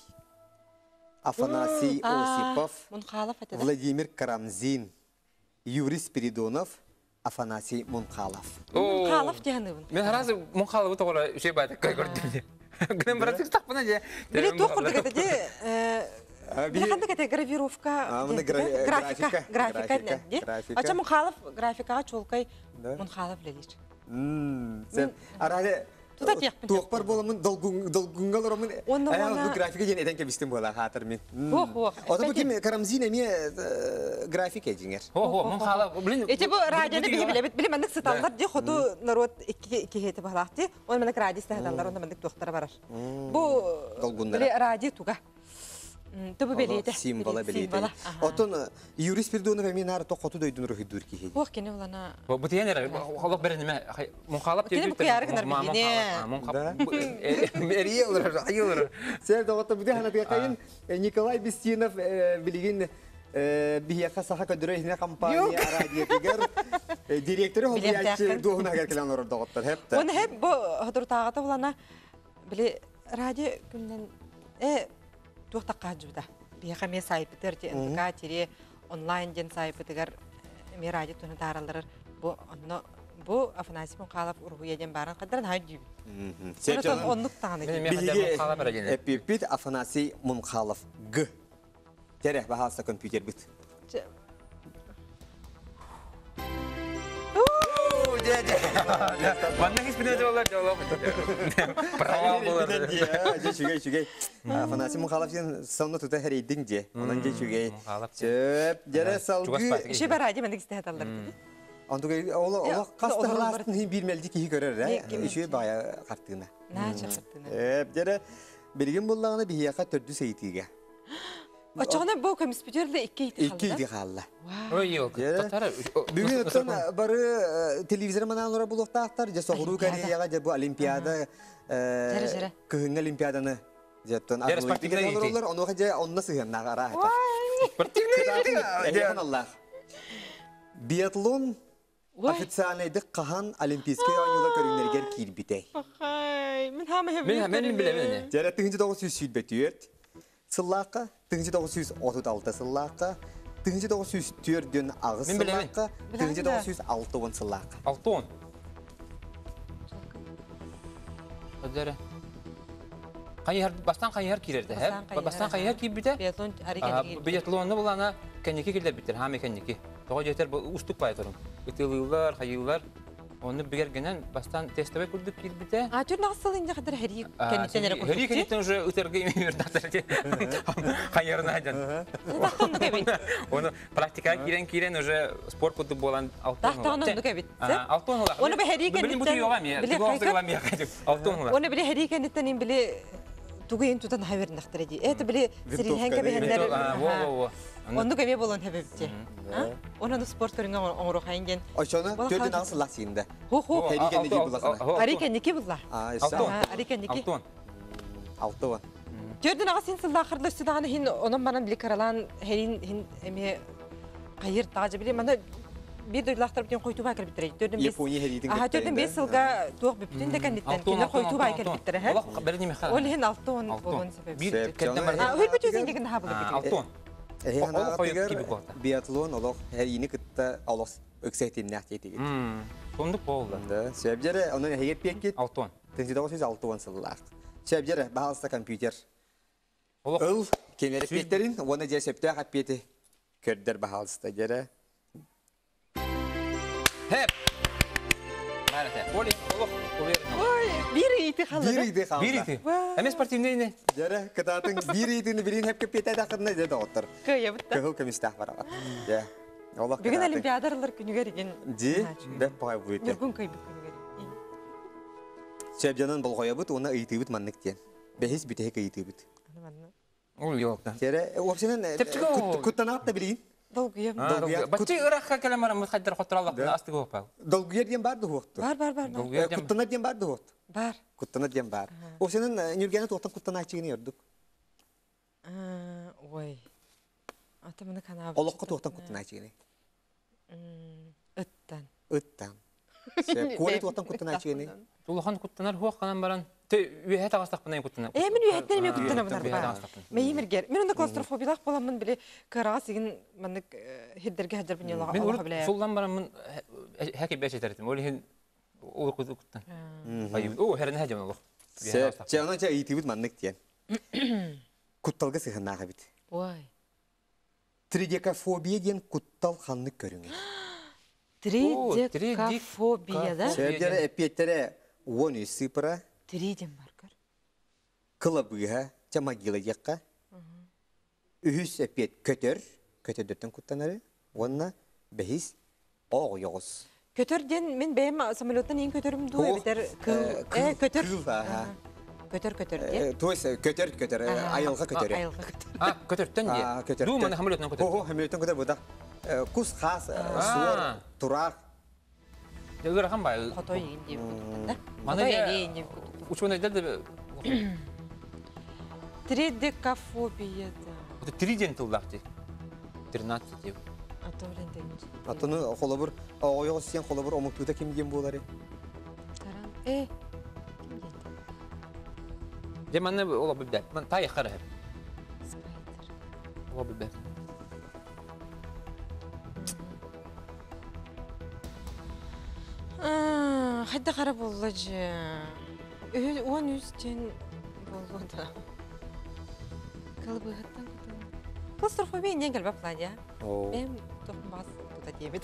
Афанасий Осипов, Владимир Карамзин, Юрий Спиридонов, Афанасий Мунхалов. Мунхалов дегенебин. Мен разы Мунхаловы тоғыра şey байды кай көрдім де. Гүнен баратсыз тақпына же. Биле тоқырды кәді Биле қанды кәді гравировка, графика, графика де. Ача Мунхалов графикаға чолкай Мунхалов ледеш. Sen arada tuğpar bolamın dolgungal oramın bu grafike yeni eden kebistim bola hatır min. Ho ho. O da bu kim Karamzin emiye grafik ecinger. Ho ho Mунхалов. Блин. Эти бу радионы били били били мендик сыталлар ди ходу народ iki iki hete балахты. Он мендик радио сыталлар, он мендик доктора барар. Бу радио туга. Тобу белейді. Символа белейді. Символа. Отын юрис Пердонов әмен ары тоққоты дөйдің рухи дүр кейді. Оқ кені олана... Бұл тиенер, қолық берінеме, мұнқалап Бұтен бұқы ярғынар бігіне. Әрие олар, айы олар. Сәр доғытты бұды ханатыға қайын Николай Бестинов білген бияқа саха көдірі компания радиотығыр директоры ол бияқшы доғына кәркелен ұрыр доғыттыр. Оны хеп бұл ғыдыр тағаты олана біле радио күннен туқтаққа жүбді. Бияқа ме сайпытыр, НТК, тере онлайн ден сайпытығыр ме радио түні таралырыр. Бұ Афанасимон қалап ұрғы еден барын қадырын хай дүйбі. Сонытын онлық тағаны Биге әппеппет Афанасий Мұнқалов Г. Тере бағалса компьютер біт. Ванның испинеде олар жауап. Права болар. Же шүгей, шүгей. Афанасий Мұнқалов сен соны тұта әрейдің же. Онан же шүгей. Сөп, дере салғы. Ше бар радио мәндік істе аталар. Андығы олы қасты ғаластың бір мәлді кейі көрер, үші бая қартығына. Нәчі қартығына. Өп, дере білген болағына бияқа төрді сейтіге. Очоғына бұл компьютерлі икки иті қалды? Икки иті қалды. Ой, yok. Бүгін өттен бары телевизор манан ұра бұл оқтақтар, же соғыру Кореяға, же бұл олимпиада, күхін олимпиаданы жеттен ағылы олар, оныға же онына сығын нағара айтар. Биатлон официальныйдық қахан олимпийская ойынлар көріңлергер кейірбітей. Ай, мен хамы хем Мен білемін. Жәрі тоғыз жүз тоғыз жүз бәтүйерд. Сыллаққа, тоғыз жүз тоғыз жүз отыз алты сыллаққа, тоғыз жүз тоғыз жүз төрттен ағы сыллаққа, тоғыз жүз тоғыз жүз алты сыллаққа. алты он. Өдері. Бастан қайыр керерді, бастан қайыр кейбіді? Биатлонны бұл ана кәнеке келдер біттер, хаме кәнеке. Тоға жетер бұл ұстық бай тұрын. Үтілілер, қайылар. Оны бігергенен бастан тестове күрдік келбіді. А, түрін ағысыл енді қадар әрі кәнеттен әрі қойды? Әрі кәнеттен уже үтерге емевердақтар қайырына айдан. Дақтағын көбейт. Оны практикаға керен-керен уже спорт күрді болан алтын олар. Дақтағын ұнды көбейт. Алтын олар. Оны бір әрі кәнеттен біле тугайын тудан хавернақтыр еді. Әті біле сірейген кәбейіндер. Онды көме болуын әбепте. Оны спорт көрінген оңыру қайынген. Ойшаны төрден ағысылақ сейінді. Хо-хо. Әрикен неке бұласына. Әрикен неке бұла. Әрикен неке. Алтын. Төрден ағыс сен сылда қырды үстідағаны хин оның манан біле қаралан херин әме қайыр тағажы біле. Мана bir duyulaqtırıp den koytu bakır bitireydi. Tördün beş. Yaponiya heriydin. Aha tördün beş yılga tuğ biptin de kanitten. Kenar koytu bakır bitire he. Allah beri nime xala. Ol hen altı on bolun sebep. Bir kedden var. Ah, hür bütüzün degin daha bulur bitireydi. altı on. Eğen ağatıgar biatlon olaq her yeni kıtta olaq ökseytin nähtiyeti. Hmm. Sonduk boldu. Sebjere onun heyet pekket. altı on. dokuz yüz altı on sıllar. Sebjere bağılsa kompüter. Ol kemerek beklerin onu jesepte hapiyeti kördер bağılsa gere. Hep. Maalesef. Oli, olaq. Oy, bir iti kaldı. Bir iti kaldı. Bir iti. Hem sportivne ne? Jere kıtatın bir itini birin hep kepete dakırına dedi otur. Köye bitti. Köhül kemistah var. Ya. Allah Bugün olimpiyadalar günü gerigen. Ji, bep pay buydu. Bir gün köy günü gerigen. Sebjanın bulğaya bit, ona iti bit manlık diyen. Behis bite hek iti bit. Ol yok da. Jere, opsinin kuttanat da bilin. Dolguyam. Batı Irak'a kelamara mutkaddar xotrallah da astı gopa. Dolguyer diyen bardı hoqtu. Var var var. Kuttanat diyen bardı hoqtu. Var. Kuttanat diyen bar. O senin Nurgen'e toqtan kuttanat çigini yorduk. Oy. Atamını kana. Oloqqa toqtan kuttanat çigini. Öttan. Öttan. Sep ko'li toqtan kuttanat çigini. Tulhan kuttanar huwa qanan baran. Te üye taqastaq bunay kuttanar. E men üye etneme kuttana bunar ba. Meyimirger. Men onda klaustrofobiyalaq bolamın bile karağa sigin manık hidderge hajar bin yola Allah bile. Ben soldan baran men haki beş eteretim. Oli hin o kutu kuttan. Ayıp. O herine hajam Allah. Sep çana ça itibit manık diyen. Kuttalga sığınağı bit. Vay. Tridekafobiya diyen kuttal xanlık görüngü. Tridekafobiya da? Sebjere epiyettere onu sıpıra. Tridem var gör. Kılabıha, çamagila yakka. Ühüs epiyet kötör. Kötör dötten kuttanarı. Onna behis oğu yoğuz. Kötör den men benim samalottan en kötörüm duyu biter. Kıl. E kötör. Kıl ha. көтөр көтөр де. То есть көтер көтер айылга көтөр. Айылга көтөр. А, көтөрттен А, де. көтөрттен. Ду маны хамылетен көтөр. Ого, хамилетен көтөр буда. Кус хас суор турак. Дөгөр хам бай. Котой еген деп көтөр да. Маны Котой я- еген деп көтөр. Учуна дәлде. Тридекафобия да. Это три ден тылдакты. тринадцать деп. Ата белән дәгенче. Атыны холобур ойого сен холобур омуктута ким дем болары. Таран. Э. Де маны ола бибдә. Мен тай хара. Спайдер. Ола бибдә. Аа, хайда харап боллажы. Э, он үстен боллуда. Калбыгаттан көтөр. Клаустрофобия не гелбап ладя. О. Мен тохмас туда дебет.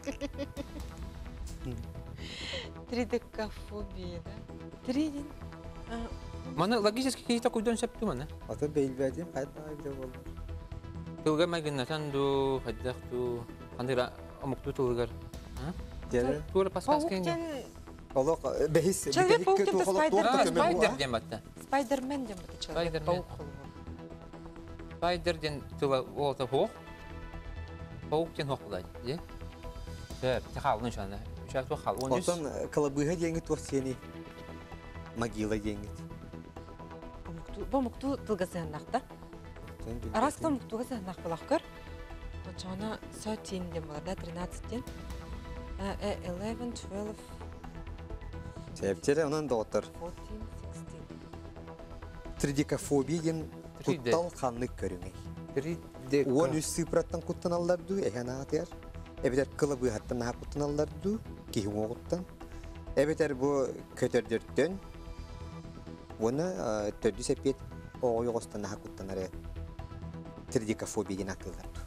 Тридекафобия, да? Тридин. Маны логически кейта куйдан септу маны. Аты бейлбәдим кайда бил бол. Тылга магнатан ду, хаддахту, хандыра амукту тылгар. Дәре. Тура паскаскен. Пауктен Олок бехис Человек-паук это спайдер. А, Спайдер. спайдер дем батта. Спайдермен дем бу человек. Спайдермен. Паук. Спайдер ден тыла олта хох. Паук ден хох булай, де? Сәп, тахалны шаны. Шакту хал. Он жүз. Отон кылабыга деңге тур сени. Могила деңге. Паукту, паукту тылгасыннакта. Арас пауктуга сыннак булаккыр. Бачана thirteen дем буларда тринадцать ден. Э, eleven, twelve, Септере онан доктор. fourteen, sixteen. Тридикафобия ген Триде. куттал ханнык көрүңөй. Три де. Он үс сыпраттан куттан алларду, эхана атер. Эбетер кылабы хаттан наха куттан алларду, кихин оғыттан. Эбетер бу көтөрдөрттөн. Оны төрдү сепет оғойғостан наха куттан аре. Тридикафобия ген атыларду.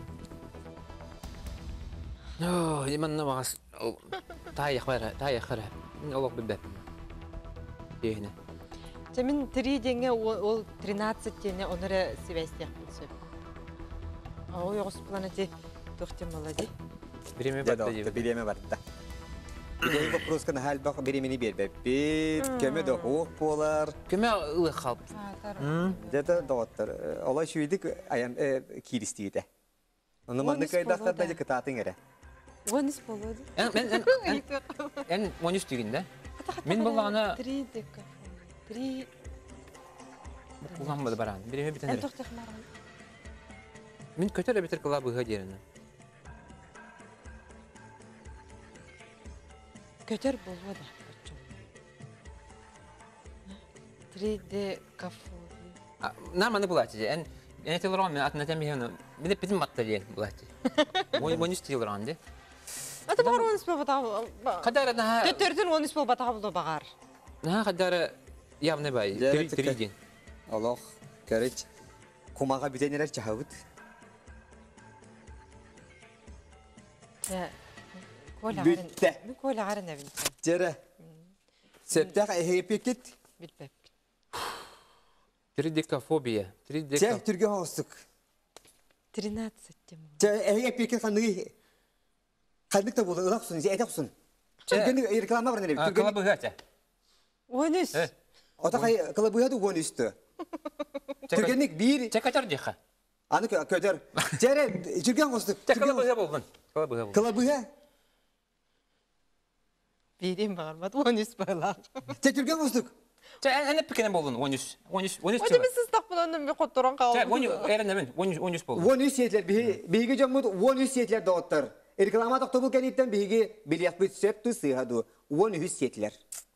Ну, именно вас. Тай хвара, тай хвара. Олок бибдә. Дегене. Жамин три денге ол тринадцать дене онора связьтях болсо. А ой госпланете тохтем молоди. Время Да, батта да, дебе. береме барда. Идей вопрос кана хал бак беремени бербеп. Бит, кеме да хоқ болар. Кеме ылы халп. Деді доктор, олай шүйдік аян киристейді. Оны манды кайдақтар да жекітатын әрі. Он из полоди. Эн мен эн эн монюс дигенде. Мен булганы три дека. Три. булганмады баран. Береме Эн битен. тохтах маран. Мен көтөрө битер кылабы гадерне. Көтөр болду. Три дека. Нормально булат. Эн эн телрон мен атна темиһен. Мен битен матта ден булат. Мой монюс телрон де. Ата бар он из полбата. Кадарна Көтөрдүн он из полбата болду багар. на кадары явны бай. Три три ден. Олох, көріч, кумаға бітенерер чахабыт. Коля Бүтті. гарын. Мен коля гарын авин. Жері, сөптәқ әйепекет, Битпеп. Три декафобия. Три жә дека. түрге хоғыстық. тринадцать дем. Жә әйепекет қандығы, қандық та болды, ұлақсын, жә әтіқсын. Түргені реклама бар нәлеп, түргені. Кылабы гата. он из. Э. Ота қай қылыбыяды он үсті. Түргенік бір, Чекатар диха. аны көтер. Жәрі, түрген хоғыстық. Те кылабы болгон. Кылабы болгон. Қылыбыя, Берем багар, бат он из бала. жә түрген хоғыстық. Те эне пикене болгон. он үч. он үч. он үч. Оде мен сіз тақпыланын мен қоттыран Те қалым. он эрен мен. он үч. он үч болгон. он үс етлер, бейге жаммыд он үс етлер доғыттар. Реклама тоқтабыл кәнеттен бейге білияқ бүт сөпті сыйғаду. он үс етлер.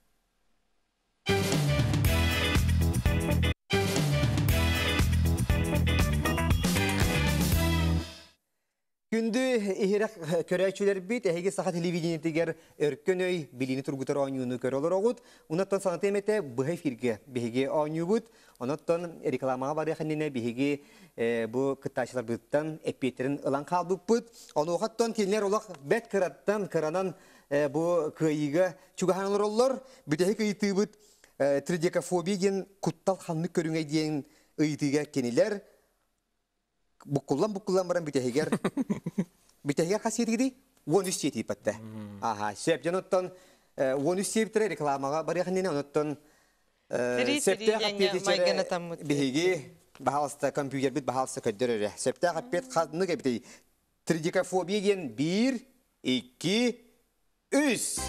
Күнді ихирек көрәчілер бит, әйге сақа телевидениетігер өрккен өй біліні тұрғытар ойнуыны көр олар оғыт. Онаттан санаты әмәті бұғай фирге бейге ойну бұд. Онаттан рекламаға бары қаннене бейге бұ күтташылар бұдтан әппеттерін ылан қалбып бұд. Оны оғаттан келінер олақ бәт қыраттан қыранан бұ көйігі чүгіған олар олар. Бүтәхі көйті бұд тридекафобиген құттал қанны көріңе дейін ұйтыға кенелер. Букулан букулан баран битehigер. Битehigер қасиеті кеді? он үш сеті бәтті. Аха, сөп жан оттан он үш септірі рекламаға бары яқыннен оттан Тири, Септе тири, яңа хаппет майгана ичере таммут. биһиги баһалыста компьютер бит баһалыста көддөрөр. Септе хаппет хадны кепти. Тридикофобия ген бир, икки, үч.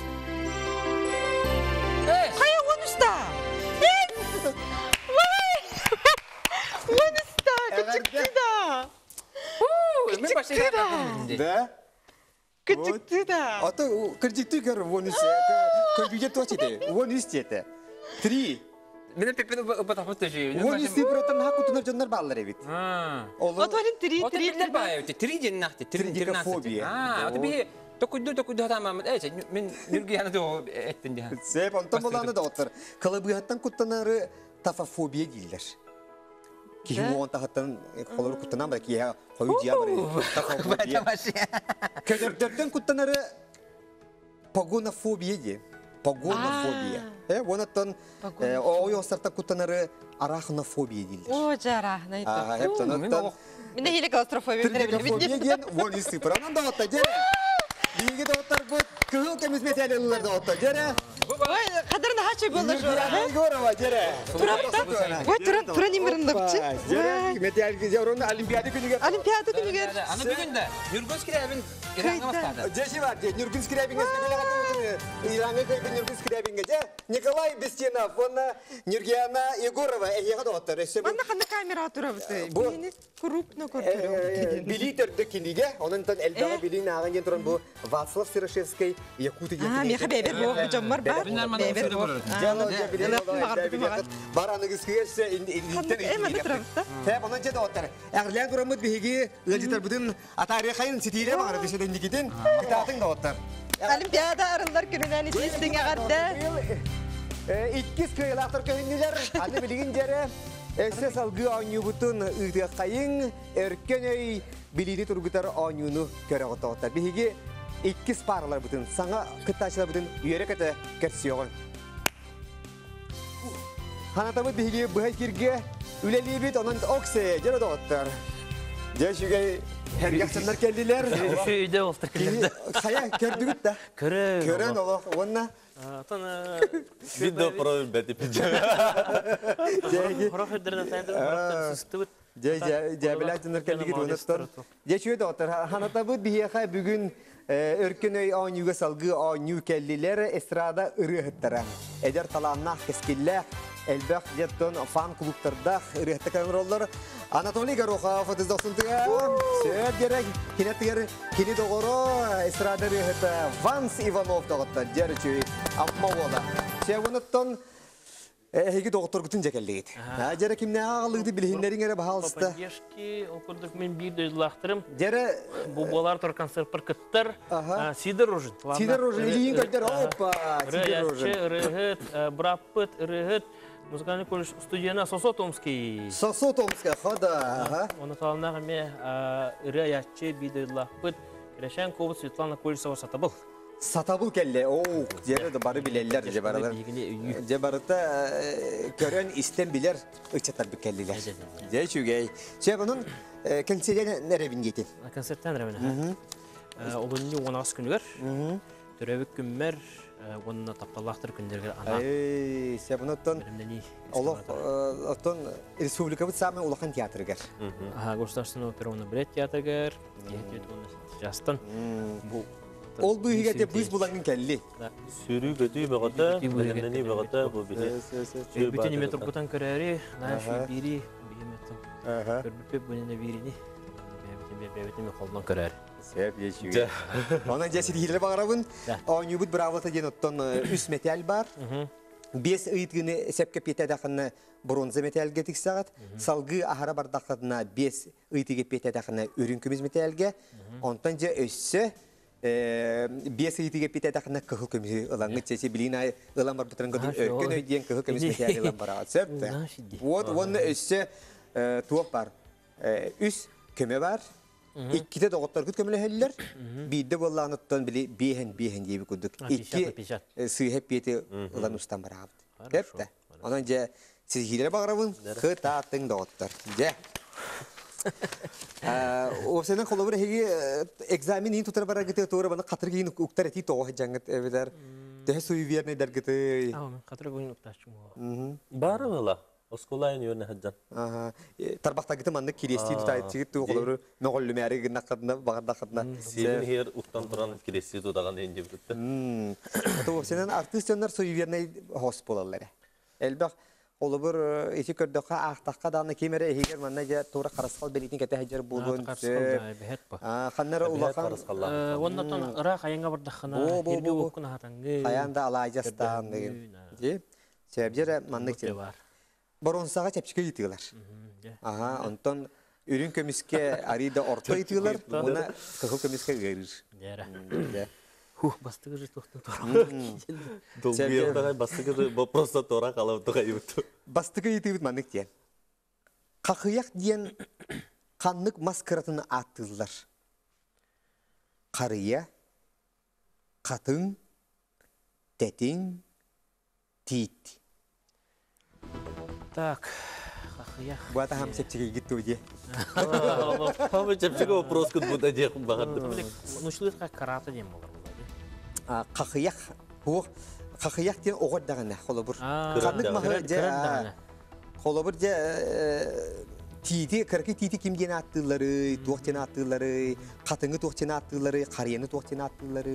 Кая онуста? Онуста, küçüktü da. Мен башlayalım. Да? Küçüktü da. Ата кырдыктı көр вонус компьютер точите. Вонус тете. три. Мен пепен упатахмыт тежи. Вонус типротан хакутунар жондар баллар бит. А. Олар Отвалин три, Вот три, это бай, три день нахты, три день Тридикофобия. А, вот би токуйду токуйду хатамам. Э, мен нурги яна до эттин дия. Сеп антон боланы да отыр. Кылыбыяттан куттанары тафофобия дилер. Кихи он тахаттан колор куттанам да кия кою дия бар. Тафофобия. Кедердерден куттанары погонофобия ди. Погонофобия. Э, вонаттан ой остарта куттанары арахнофобия дилер. О, жарах, на А, это. хептанаттан Мен de hile klaustrofobi Тридикофобия ген вонис типранан да отта жере. Биги да оттар бут кыл кемис металлар да отта жере. Ой, kadarına haçı bollar jora. Горова жере. Ой, тура, тура немерinde бычы. Жере металл гезорун олимпиада күнүгө. Олимпиада күнүгер. Аны бүгүндө Нургонский район Иранга бастады. Жеши бар, же Нюргинский районга сыгылага Иранга көйбү Нюргинский районга же Николай Бестенов, онна Нюргияна Егорова эйга да оттар. Банда кандай камера тура бысы. Бу- Мени крупно көрдүрөм. Билитерді киниге, оның тан әлбәға билин ағын ген тұрын бұл Вацлав Сырошевский Якуты А, меха бебер бо, жоммар бар. Бебер бо. Бараны кискігерсе Эма да турабызда. Тәп онан жеді оттар. Әғірлән тұрамыд бігеге ұлжытар бұдың атария қайын сетейле бағыр бішеден дегеден кітатын да оттар. Олимпиада арылдар күнүнөн ичесиң агарды. Иккіз көйлақтыр көйінділер, аны білген жәрі Эссе салгы аню бутун ыйдыга кайын эркен өй билини тургутар анюну көрө ототтар. Биги икки спарлар бутун саңа кытачылар бутун үйрекете керсиогон. Ханатабы биги быһай кирге үлелибит онон оксе жер ототтар. Жешүгө her яктандар келдилер. Үйде олтыр келді. Кая көрдүгүт да. Көрі. Көрөн олох онна. Тана... Видео про бәті пиджак. Хорақ өдірден сайынды бұрақтар сұсты бұд. Жабелайтындар келдігіт оныттан. Жечуеді отыр. Ханатабы бихеха бүгін өркен өй анюға салғы аню келдилер эстрада ырыхыттара. Эдер таланнақ кескілләқ, әлбәқ жеттон фан клубтардақ ырыхыттықан роллар. Анатолий Горохов отыздоқсынтыға. Сөйт керек, кенеттігер кені доғыры эстрада ырыхытты Ванс Иванов доғытты. Жәрі чөй амма ола. Сөйт Эги доктор күтүн жекелдигит. Жара кимне агылыгды билһиннерин эре баһалыста. Поддержки, окурдук мен бир дөйлақтырым. Жара Бу болар торкан сырпыр кыттар. Сидер рожын. Сидер рожын илиин көрдөр. Опа, Сидер рожын. Рыгыт, браппыт, рыгыт. Музыкальный колледж студияна Сосотомский. Сосотомская хода. Оны талынағы ме ыры аятчы бир дөйлақпыт. Керешен Кобут Светлана колледж савар сатабыл. Сатабыл келле. О, жері бары билелер же баралар. Же барыта көрөн истен билер ычатар бі келлилер. Же чүгей. Же бұнын концерттен неребин кетен. Концерттен рәмені. Олынны он ағыз күнігер. Түрәбік күнмер, онына тапталақтыр күндерге ана. Эй, се бұныттан Олық, оттан республикабыт самый улахан театрыгер. Государственный оперовный балет театрыгер. Жастан. Ол бұйыға те бұз бұлаңын кәлі. Сürü götüyü bağıda, bedendeni bağıda bu bile. Bütün imet turkutan köreri, naşı biri, biyemetten. Körbüpe bununla birini, bebetin mi kolundan köreri. Сеп ешуге. Онан жесит хиле багарабын. Он юбут бравлата ден оттон үс металл бар. Бес ыйытгыны сепке петедакны бронза металлге тиксагат. Салгы ахара бардакына бес ыйытыге петедакына өрүнкүмүз металлге. Онтан же өссө бес ыйытыге петедакына кыхыл көмүз ылаңы чеси билина ылам бар бутырын көдүн өккөн өйден кыхыл көмүз металл ылам бар. Септе. Вот он өссө туоп бар. Үс көмө бар. İkide de otur küt kömüle heller. Bir de vallahi anıttan bile bihen bihen diye bir kuduk. İki suyu hep yeti ulan ustam var abi. Hep de. Ondan önce siz hilere bağırın. Kıt attın da otur. Ce. O senin kolları hegi egzamini tutar bara gidiyor doğru bana katır giyin uktar eti toğu cennet evler. Тәһә суеверный дәргетэй. А, мен қатыры көңіл ұқташым. Бары бала. Осколайын өрне хаджан. Ага. Тарбақтагыты манны кирести тутайт жигит туғылыры мөғөллү мәри гыннақадына бағардақадына. Сенин хер уктан туран кирести тудаган энди битти. Мм. То сенен артистер суеверный хос болалар. Элбак олы бір эти көрдөкка ақтаққа даны кемере егер манна же тура қарасқал белитин кете хажар болуын. А, ханнары улақан. Оннан ырақ аяңға бардаққана ерге оқын ағатаңғы. Аянда алайжастан деген. Же, себжері манны кте. Боронсаға чепчике итилар. Ага, онтон үрін көміске арида орто итилар, оны кықыл көміске ғырыр. Дәрі. Хух, бастығы жы тоқтын торам. Долгуердагай бастыгы вопроса тора калып тугай буту. Бастығы итибит маннык ден. Қақияқ ден қаннык маскаратыны аттылар. Қарыя, қатын, тәтің, тит. Так, қақияқ. Буата хам сепчеге гитті өде. Памы чепчиге вопрос күт буда жекім бағарды. Нұшылыққа караты дем болар. Қақияқ, бұл қақияқ ден оғыр дағана, қолы бұр. Қаннык мағы же, қолы бұр же, тиді, кіркі тиді кемден аттылары, туақтен аттылары, қатыңы туақтен аттылары, қарияны туақтен аттылары.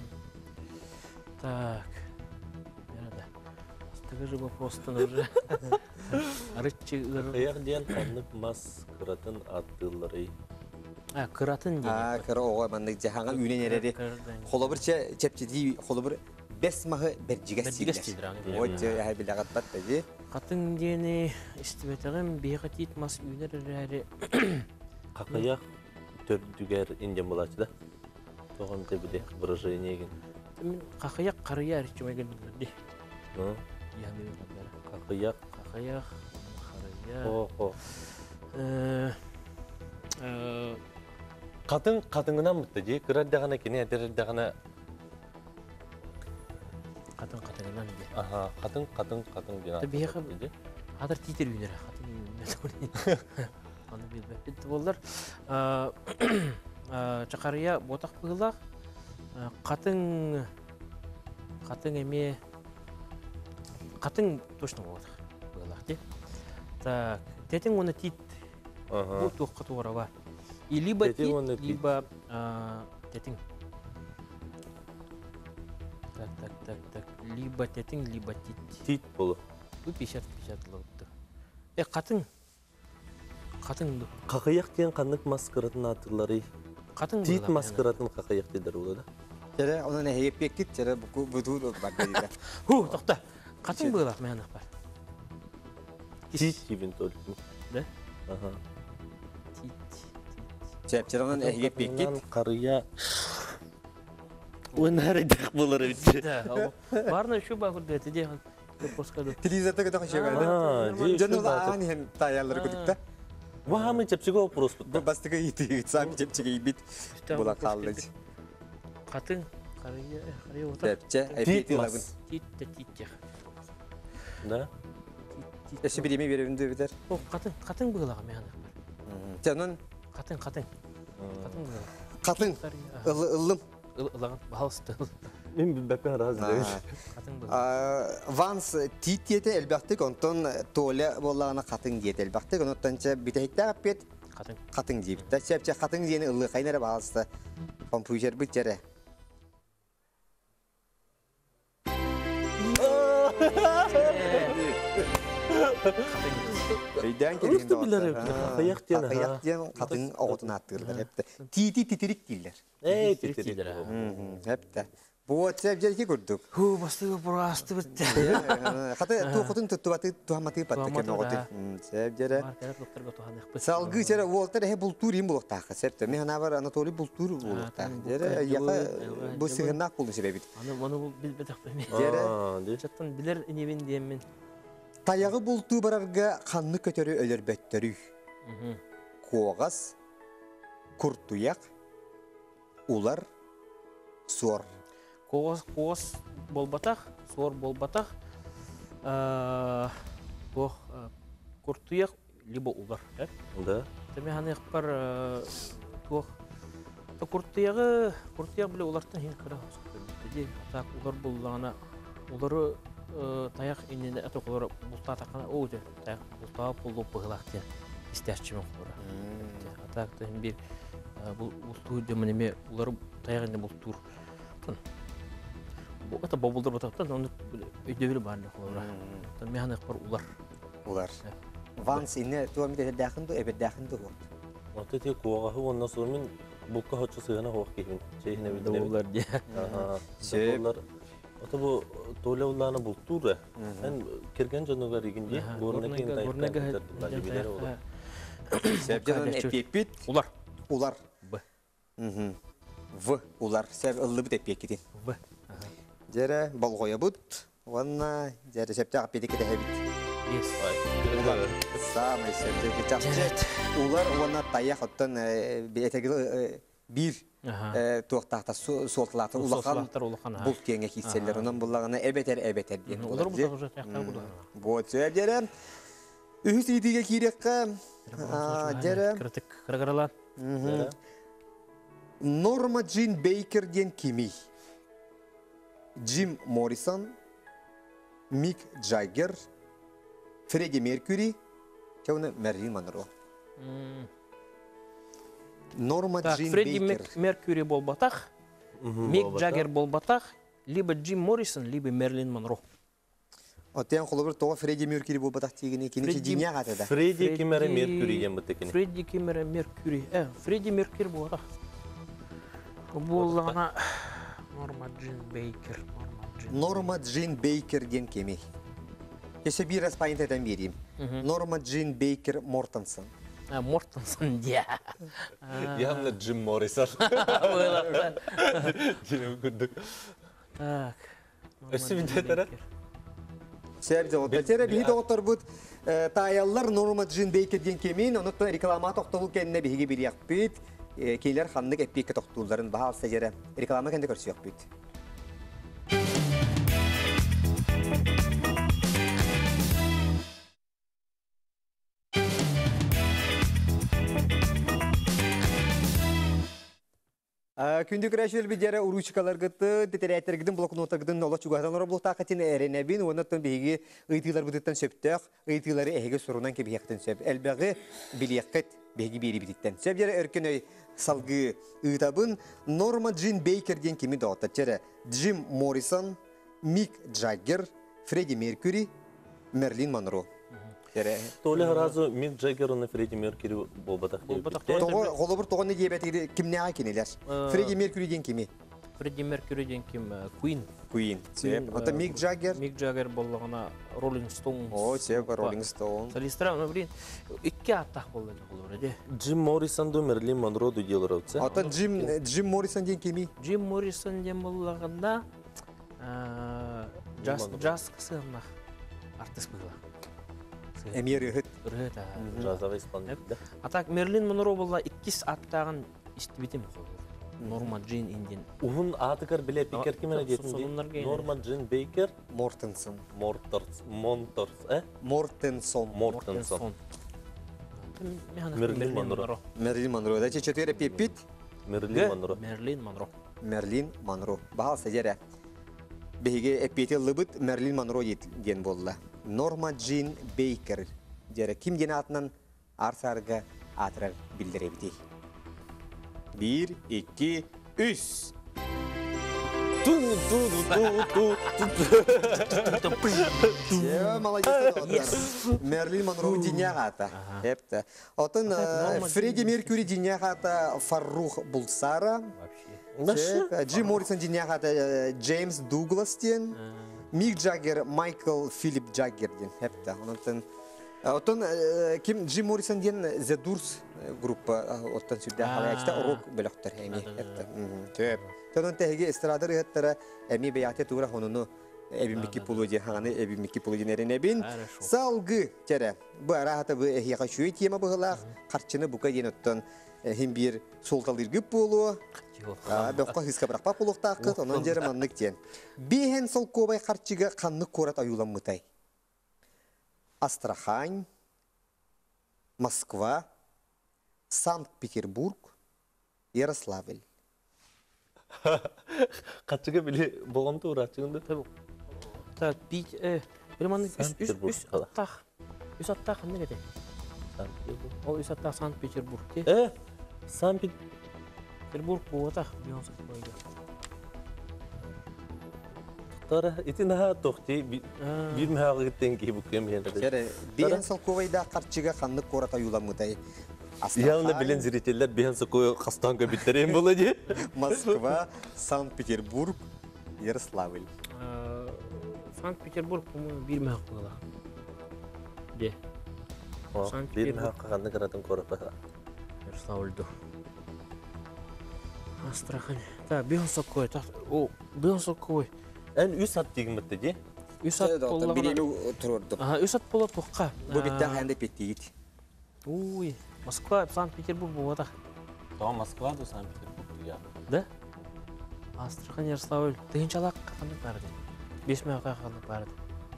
Так, ярады. Астығы жы вопростың ұры. Арытчы ұры. Қияқ ден қаннык мас кыратын аттылары. А, кыратын ден. А, кыры оға манны жағаңа үйнен әрері. Қолы бір чепчеті, қолы бір бес мағы бәрджігес силер. От же, әй білағат бат бәді. Қатын дені істібетіғім бейға тейт мас үйнер әрі. Қақияқ төрдігер инден болачы да. Тоғын тебіде выражение еген. Қақияқ қарыя әрічім әген білдерді. Қақияқ. Қақияқ, қарыя. О-о. Қатын қатыңынан мұтты же, кырардағана кене әдердағана... Қатын қатыңынан де. Аха, қатын, қатын, қатын ден аты. Бейға адыр титер үйнері, қатын үйнері. Аны білбәп бітті болдар. Чақария ботақ бұғылақ. Қатын... Қатын әме... Қатын точно болдық бұғылақ де. Так, тәтің оны тит. Бұл тоққа туғыра бар. И либо тит, либо тетин. Так, так, так, так. Либо тетин, либо тит. Тит болу. Бұл пешат пешат лауытты. Э, қатын. Қатын бұл. Қақияқ ден қанық маскаратын атылары. Қатын бұл. Тит маскаратын қақияқ дедір олы да. Жәрі, оның әйеп беккет, жәрі бұту бар бәдейді. Ху, тоқта. Қатын бұл ақ мәнақ бар. Тит кебін толық. Да? Аха. Чәпчерінің әйеп беккет. Қарыя... Өнәрі дәқ болар өтсе. Барына үші бағырды әті де қосқады. Телевизорда көті қашығы. Жаны ағын ен таялары көдікті. Вағамын чәпчіге опрос бұтты. Бастығы еті егіт, сами чәпчіге ебет. Бұла қалды. Қатын, қарыя, қарыя отыр. Чәпчі, әйпеті лағын. Титті, титті. Да? Әші біреме беремінде бітер. Қатын, қатын бұғылаға мәғанақ бар. Жанын? Қатын, қатын. Қатын бұғылаға. Қатын, ылым. Ылаған, бағалысты. Мен білбәппен разы дәуіш. Қатын бұғылаға. Ванс тит деді әлбәқтік, онтон толы болағына қатын деді әлбәқтік. Оныттанча бітәйті әппет қатын дейбітті. Сәпче қатын дейіні ылы қайнары бағалысты. Компьютер бүт жәрі. Өйден келген Ұрысты білер өпті, қақаяқ ден. Қақаяқ ден қатын оғытын аттығылар әпті. Титі титерік дейілер. Эй, титерік. Әпті. Бұл сәп жерге көрдік. Ху, бастығы бұрасты бітті. Қаты тұқытын тұттыбаты туғаматы батты кем оғыты. Сәп жері. Салғы жері олтар әе бұл тур ем болықтақы. Сәпті. Мен ана бар Анатолий бұл тур болықтақы. Жері яқа бұл сығынақ болын себебет. Оны бұл білбедіқ білмей. Жері. Жаттан білер иневен деймін. Таяғы бұлту барарға қанны көтері өлір бәттері. Қоғас, күртуяқ, улар, сор. Қоғас болбатақ, сор болбатақ, күртуяқ, либо улар. Да. Тәме ханы бар күртуяғы, күртуяқ біле олардың ең кіра Ди атак улар буллана улары таяк инне атак улар булта такана оде таяк булта булып быгылактен истәчме улар. Атак та бир бул студия менеме улар таяк инде бул тур. Бу ата бабылдыр батактан аны өйдөбүл барды улар. Та механы бар улар. Улар. Ванс инне туам да дахынды эбе дахынды гот. Вот эти куагы онна сомин букка хочу сыгана хок кийин. Чейне Улар улар ди. Ага. Улар ата бу толе улана бул тура. Мен кирген жонуга ригинде горнекен тайта. Бажибилер улар. Себден эпипит Улар. улар. Б. Мм. В улар себ ыллы бит эпикитин. В. Жере болгоя бут. Ванна жере септак педикте хебит. Yes. Улар самый себдеги чапчет. Улар ванна таяк оттан бетеги бир туактакта солтлаты улахан бул кеңе киселер. Онан буллагына эбетер эбетер диен. Улар бул уже таяктар булар. Вот жере үс идиге кирекка жере Критик кыргаралар. Норма Джин Бейкер ден кими? Джим Моррисон, Мик Джаггер, Фредди Меркьюри, Кевна Мерлин Монро. Норма Джин Фредди Бейкер. Меркьюри болбатах, Мик Джаггер болбатах, либо Джим Моррисон, либо Мерлин Монро. Оттен холобыр тоға Фредди Меркьюри бол батақ тегіне кені ке динья қатыда. Фредди Кимере Меркьюри ген бутекини. Фредди Кимере Меркьюри. Э, Фредди Меркьюри болбатах. Боллана Норма Джин Бейкер. Норма Джин Бейкер ден кеми. Кесе бір раз пайынтайдан берейім. Норма Джин Бейкер Мортенсон. Мортенсон, дия. Явно Джим Моррисон. Так. Өсі біндетері? Сәрді отыр. Тері бігі доғыттар бұд тайаллар Норма Джин Бейкер ден кемейін, оныттан реклама тоқтығыл кәніне бігі бір яқ бұд. Кейлер қандық әппекке тоқтығылдарын баға алса жері реклама кәнді көрсі яқ бұд. Күндік рәшел бедері уручикалар гыты, детерәйтергідін блокнотагыдын ола чуғатанлары бұлта қатин әренәбін, онаттан бейгі ұйтылар бұдыттан сөптіқ, ұйтылары әйгі сұрынан кебияқтын сөп. Әлбәғі білияққыт бейгі бейі бедіттен. Сөп жері өркен өй салғы ұйтабын Норма Джин Бейкерден кемі дауыттат жері Джим Моррисон, Мик Джаггер, Фредди Меркьюри, Мерлин Монро. Толе разу Мик Джаггер оны Фредди Меркьюри болбатақ дейбітте. Қолыбыр тоғаны дейбәтігді кімнеға кенелер? Фредди Меркьюриден кеме? Фредди Меркьюриден кем Queen. Queen. Ата Мик Джаггер? Мик Джаггер болғана Rolling Stones. О, сеп, Rolling Stones. Солистра, ну, блин, икки аттақ болды қолыбыр. Джим Моррисон до Мерлин Монро до делар өтсе. Ата Джим Моррисон ден кеме? Джим Моррисон ден болғанда джаз кысығына артист бұйла. Эмир үхіт. Үрхет, Жазава исполнитель. Атак Мерлин Монро болла иккис аттағын истибитим қолыр. Норма Джин Индин. Уғын атықар біле пикер кемені детінде? Норма Джин Бейкер. Мортенсон. Морторс. Монторс, э? Мортенсон. Мортенсон. Мерлин Монро. Мерлин Монро. Дәче четвере пепит? Мерлин Монро. Мерлин Монро. Мерлин Монро. Бағал сәжері. Бейге әппеті лыбыт Мерлин Монро ден болла. Норма Джин Бейкер. Жәрі кім ден атынан арсарғы атырар білдірі бітей. Bir, iki, üç. Мерлин Монро диньяғата. Отын Фредди Меркьюри диньяғата Фаррух Булсара. Джим Моррисон диньяғата Джеймс Дугластен. Мик Джаггер Майкл Филипп Джаггерден. Отын ким Джим Моррисон ден The Doors группа оттан сүрдә халаячта рок бөлөктөр эми. Төп. Тонун теге эстрадыр хаттара эми бияте тура хонуну эбимики пулуди ханы эбимики пулуди неренебин. Салгы тере. Бу арахата бу эхяга шуй тема бугала карчыны бука ден оттан хим бир солталыргып болу. А бекка хиска бракпа пулукта кыт онун жере маннык тен. Бихен сол кобай карчыга канны корат аюламытай. Астрахань, Москва, Санкт-Петербург, Ярославль. Kaçıga bile boğandı uğraşçığında. Tabii. Так, бит э Бирманның үс үс Санкт-Петербург үс кала. аттақ. Үс аттақ кандай кете? Ол үс аттақ Санкт-Петербург те. Э, Санкт Петербург бу аттақ Бейонсе койды. Тора итина тохти bir мәгълүматтан ки бу кем янда. Жері, бейін сылковайда қарчыға қанды қората юламыдай. Явно билен зрительler бен сокой кастан көбиттерен болады. Москва, Санкт-Петербург, Ярославль. Санкт-Петербург, по-моему, bir мәгълүм кыла. Де. Bir мәгълүматны каратын корапа. Ярославльду. Астрахань. Та, Бейонсе кой, та, о, Бейонсе кой. Эн үс ат дигмәтте ди. Үс ат боллагына. Бірелі тұрырды. Ага, үс ат болот тоққа. Бұл беттен қайында петтейді. Уй, Москва, Санкт-Петербург бу аттақ. Та Москва да Санкт-Петербург я. Да? Астрахань, Ярославль. Тыгынчалак кандай барды? Беш мәгълүм кандай барды?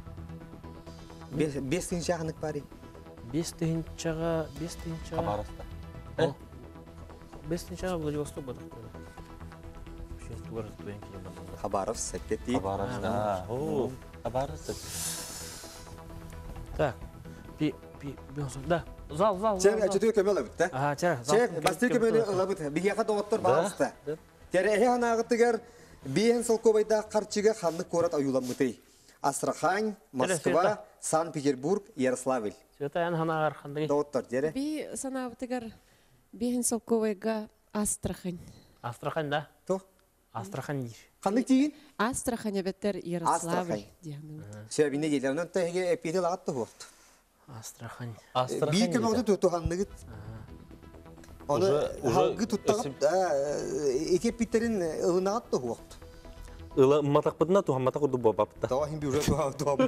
Бес тың жағынық бары. Бес тыгынчага, бес тыгынчага. Хабаровска. О. Бес тыгынчага Владивосток бадық. Вообще тугар туен килем барды. Хабаров, сәттетті. Хабаровска. О, Хабаровска. Так. Би би Бейонсе. Да. Зал, зал. Чер, әчетігі көмел әбітті. Ага, чер. Чер, басты көмелі ұлабыт. Бігеға доғыттыр бағысты. Чер, әйе анағыттығар бейін сылковайда қарчыға қанды қорат аюламытай. Астрахань, Москва, Санкт-Петербург, Ярославль. Сөйті ән хана арқандығы. Доғыттыр, жері. Би санаабытыгар биһин солковайга Астрахань. Астрахань, да? То? Астрахань дейір. Қандық дейін? Астрахань абеттер Ярославль. Астрахань. диагнозы. Сөйбіне дейлер, онын тәйге әпеті лағатты ғоқты. Астрахань. Бей көмөді тұтуғанлығы. Оны халғы тұттағып, етеп біттерін ұлынағатты ғоқты. Ыла матақпытына туған матақ ұрды бабапты. Тауахин бі уже туғабыты.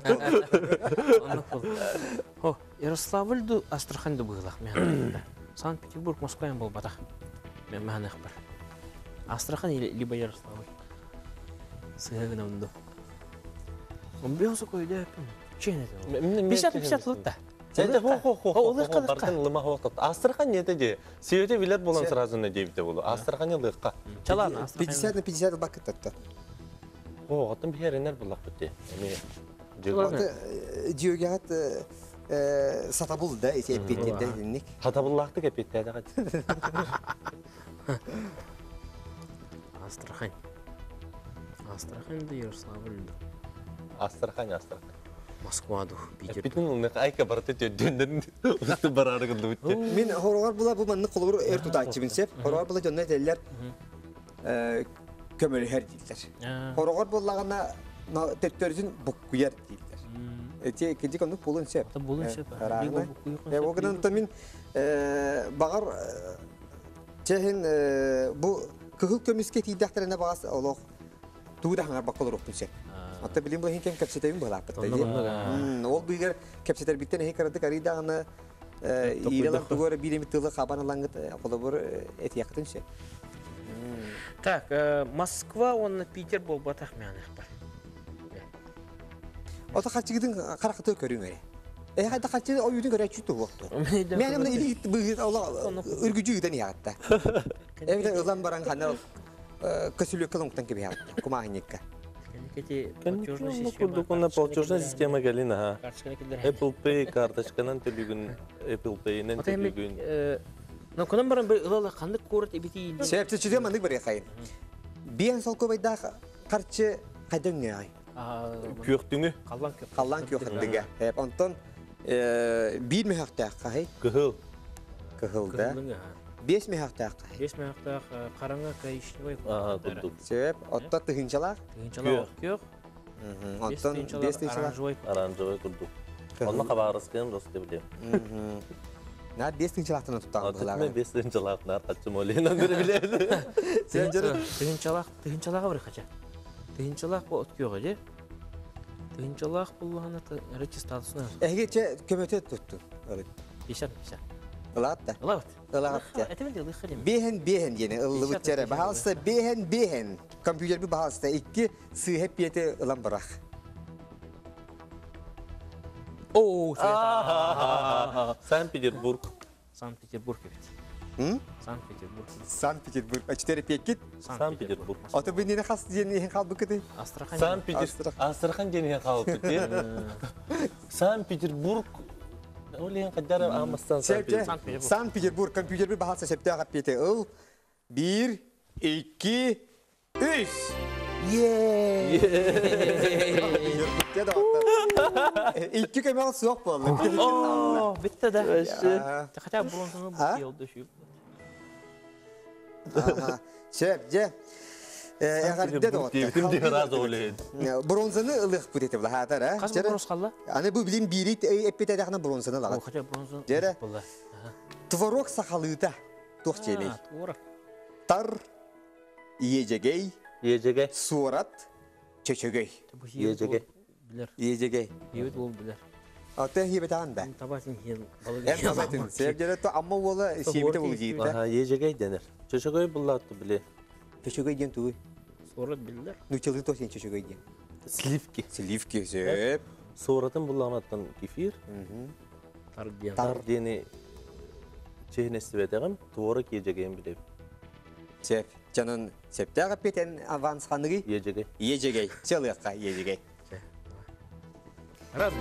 О, Ярославльду Астраханьду бұғылақ мен. Санкт-Петербург, Москва бол батақ. Мен мән ақпар. Астрахань либо Ярославль. Сығығын ауынды. Он Бейонсе койды әпін. Чен еді? Пешат-пешат лұтта. Сәнде хо-хо-хо-хо барқан лыма хоқтат. Астрахань еді де. Сүйеті билер болан сразу на дейбіде болу. Астрахань лыққа. Чалан, Астрахань. пятьдесят на пятьдесят бақыт тұтты. О, ғаттың бейерінер бұлақ бітті. Диогат сата болды да, ете әппеттенді діннік. Хатабыллақты кәпетті әді ғады. Астрахань. Астраханьды, Ярославльду. Астрахань, Астрахань. Москваду, Питер. Бітін ұлнық айка барды төндерін ұлты барарығынды бітті. Мен хорогар була бу манны кулур эр тутачы бинсеп, хорогар була жонна теллер көмөлү хер дийлер. Хорогар булагана теттердин буккуяр дийлер. Эти кеди кону булун сеп. Та булун сеп. Э огынан тамин багар чехин бу кыгыл көмүскө тийдактерине багас олох тууда хаңар бакколор октусеп. Ата билим бу хинкен кепсетейин булапты. Ол бигер кепсетер биттен хекарады каридагына ирелан тугора билими тылы хабаналангыт колобор этияктын се. Так, Москва, он Питер бол батах мянах бар. Ата качыгдын каракты көрүңөр. Э хайда качы оюдун көрөчү тугукту. Мен мына или бу үргүжүдөн ягатта. Эвде ылан баран канал көсүлүк кылыңтан кеби ягатта. Кумагникка. Конечно, платежная система галина. Apple Pay карточканан төлүгүн, Apple Pay'нен төлүгүн. Но кунан баран бир ылала кандык көрөт эбити. Себепчи чүдө мандык бир кайын. Биен солковайда карчы кайдыңгай. Күйөктүңү. Каллан көк. Каллан күйөктүнгө. Эп онтон э бир мехакта кай. Кыгыл. Кыгылда. Беш мехакта кай. Беш мехакта караңга коричневый. Аа, курдук. Себеп отто тыгынчалар. Тыгынчалар көк. Онтон беш тыгынчалар. Оранжевый курдук. Онна кабарыскын досты билем. На беш тыгынчалактан туттаган булар. Мен беш тыгынчалактан качым олена көрө билем. Сен жер тыгынчалак, тыгынчалага бир кача. Тыгынчалак бу өткөгө же. Тыгынчалак булганы речи статусuna. Эгече көмөтө тутту. Бешат, бешат. Ылатта. Ылат. Ылатта. Это мен дылы Бехен бехен yine ылыбытчары. Бахалса бехен бехен. Компьютер bir бахалса iki сыйып бете ылан барах. О, Санкт-Петербург. Санкт-Петербург бит. Санкт-Петербург. Санкт-Петербург. Ачтери пеккит. Санкт-Петербург. Аты бу нене хас ден халбы кыты. Астрахань. Санкт-Петербург. Астрахань денег қалып кетті. Санкт-Петербург. Олеген қадары Амастан Санкт-Петербург. Санкт-Петербург компьютер бахалса септе агап пете. Ыл bir, iki, üç. Yeee. İki kemal soğuk oldu. Oo, bitti de. Hatta bronzunu bu yolda şu. Şepce. Eğerde de oldu. Kim diye razı olaydı. Bronzunu ılık büteti bu hatar ha. Kaç bronz kaldı? Hani bu bilim birit epete de bronzunu lagat. O kadar bronzun. Jere. Tvorok sakalıta. Toh çeli. Doğru. Tar yiyecek. Yiyecek. Surat çöçögey. Yiyecek. Bilir. Yiyecek. Evet ol bilir. Ata hibetan da. Tabasın hil balık. En tabatın. Sebjere to amma ola şebite olacak. Aha yiyecek denir. Çocuk bullattı bile. Çöçögey diyen tuğu. Sonra bilir. Nüçalı to sen çöçögey diyen. Slivki. Slivki sep. Sonradan bullanattan kefir. Tar diye. Tar diyeni çehnesi veterim. Tuvarak yiyeceğim bile. Sep. Canın septe agap beten avans kanıgı. Yiyecek. Yiyecek. Çalıqqa yiyecek. Раз.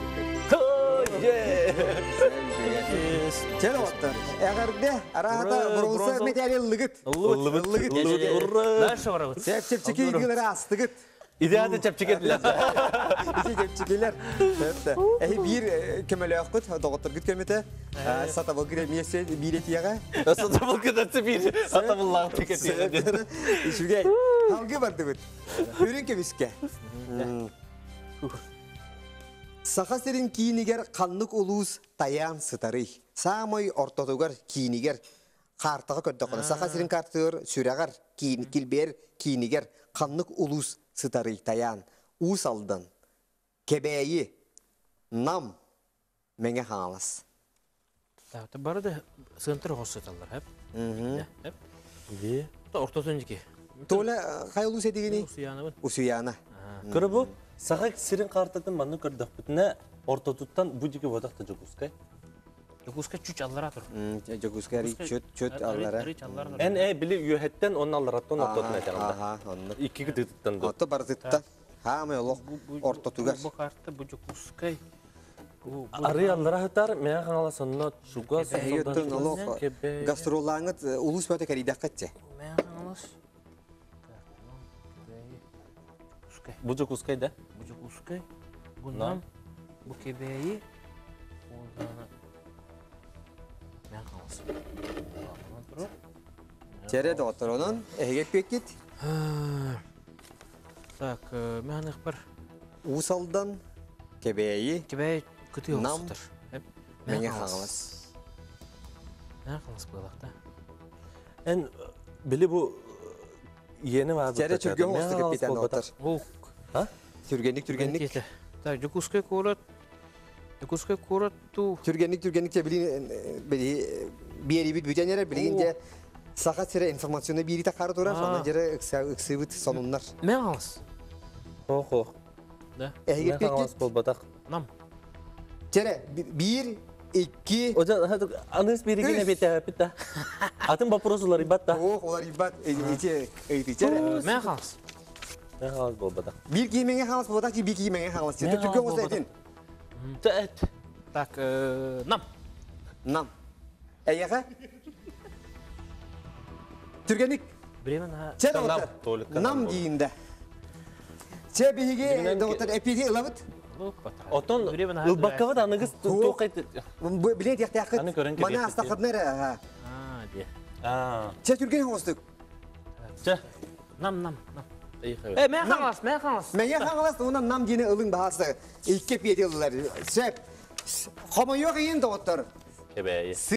Çel ottar. Eğer de arada bronza metal lıgıt. Lıgıt. Lıgıt. Дальше варават. Sep sep çeki ilgileri astıgıt. İdealde çapçık ettiler. İki çepçikiler. Hepte. Ehi bir kömele akıt. Doğutur git kömete. Sata bol giremiyse bir etiyaga. Nasıl da bu kadar bir atamıllah tüketiyor. İşüge. Halgı vardı bit. Ürün kebiske. Sakaserin kiniger kanlık ulus tayan sıtarı. Samay ortodogar kiniger. Kartağı kötü konu. Sakaserin kartır süregar kilber kiniger kanlık ulus sıtarı tayan. Usaldan. Kebeyi. Nam. Menge halas. Tabii barada sığıntır hoşçakallar hep. Hep. İyi. Ortasıncaki. Tola kayolu sedigini. Usuyanı. Usuyana. Kırı bu. Sağak sirin kartadın manı kırdık bütüne orta tuttan bu diki vadak da jokuskay. Jokuskay çüç allara tur. Jokuskay çöt çöt allara. En e bili yühetten onun allaratan orta tutun eteninde. Aha, anladım. İki gıdı tuttan da. Oto barzıtta. Ha mı yok orta tugar. Bu kartı bu jokuskay. Arı allara hatar meğer kanala sonuna şuga Eyyotun oluq gastrolangıt ulus böte kari dakatçe. Bu jokuskay da. Bu jokuskay. Bu nam. Bu kebeyi. Ondan. Ben kalsın. Çere de otur onun. Ehget pekit. Так, мен ықпар. Usaldan kebeyi. Kebeyi kötü Nam. olsundur. Hep. Menge hağalas. Ne kalsın bu lakta? En bili bu yeni var. Çere Türkiye hostu kapiten otur. Ол. Ha? Türgenlik türgenlik. Так, жокускай корот. Жокускай корот ту. Türgenlik türgenlikçe bilin bili bir yeri bit büten yere bilince sakat sere informasyonu biri takar durar sonra jere ıksıvıt sonunlar. Мен қалас. Ho ho. Да. Ehget pekit. Bol batak. Nam. Çere bir, iki. Oca hadi anız biri yine bite bite. Atın baprosular ibat da. Oh, olar ibat. İçe eğiti çere. Мен қалас. Ne hal bol batak. Bir giymenge halas bu da ki bir giymenge halas. Türkiye hostu edin. Evet. Так, нам. Nam. Eyyaka? Türgenlik. Бремен ha. Çe Nam, doktor. tolik kanal Nam oldu. giyinde. Çe bihige Bilmem ki- doktor epidi ılavıt. Oton Бремен ha. ılbakkavat anıgız tuğkayt. Bu bilet yakta Hani gören yakıt. ki Mana yakıt hasta kadınlar ha. Ha, diye. Aa. Çe Türkiye hostuk. Çe. Nam, nam, nam. İyi hayır. E, men қалас, мен қалас. Men ya halas ona nam giyine ılın bahası. İlk kep yediyorlar. Çe. Kama yok yiyin doktor. Kebeği.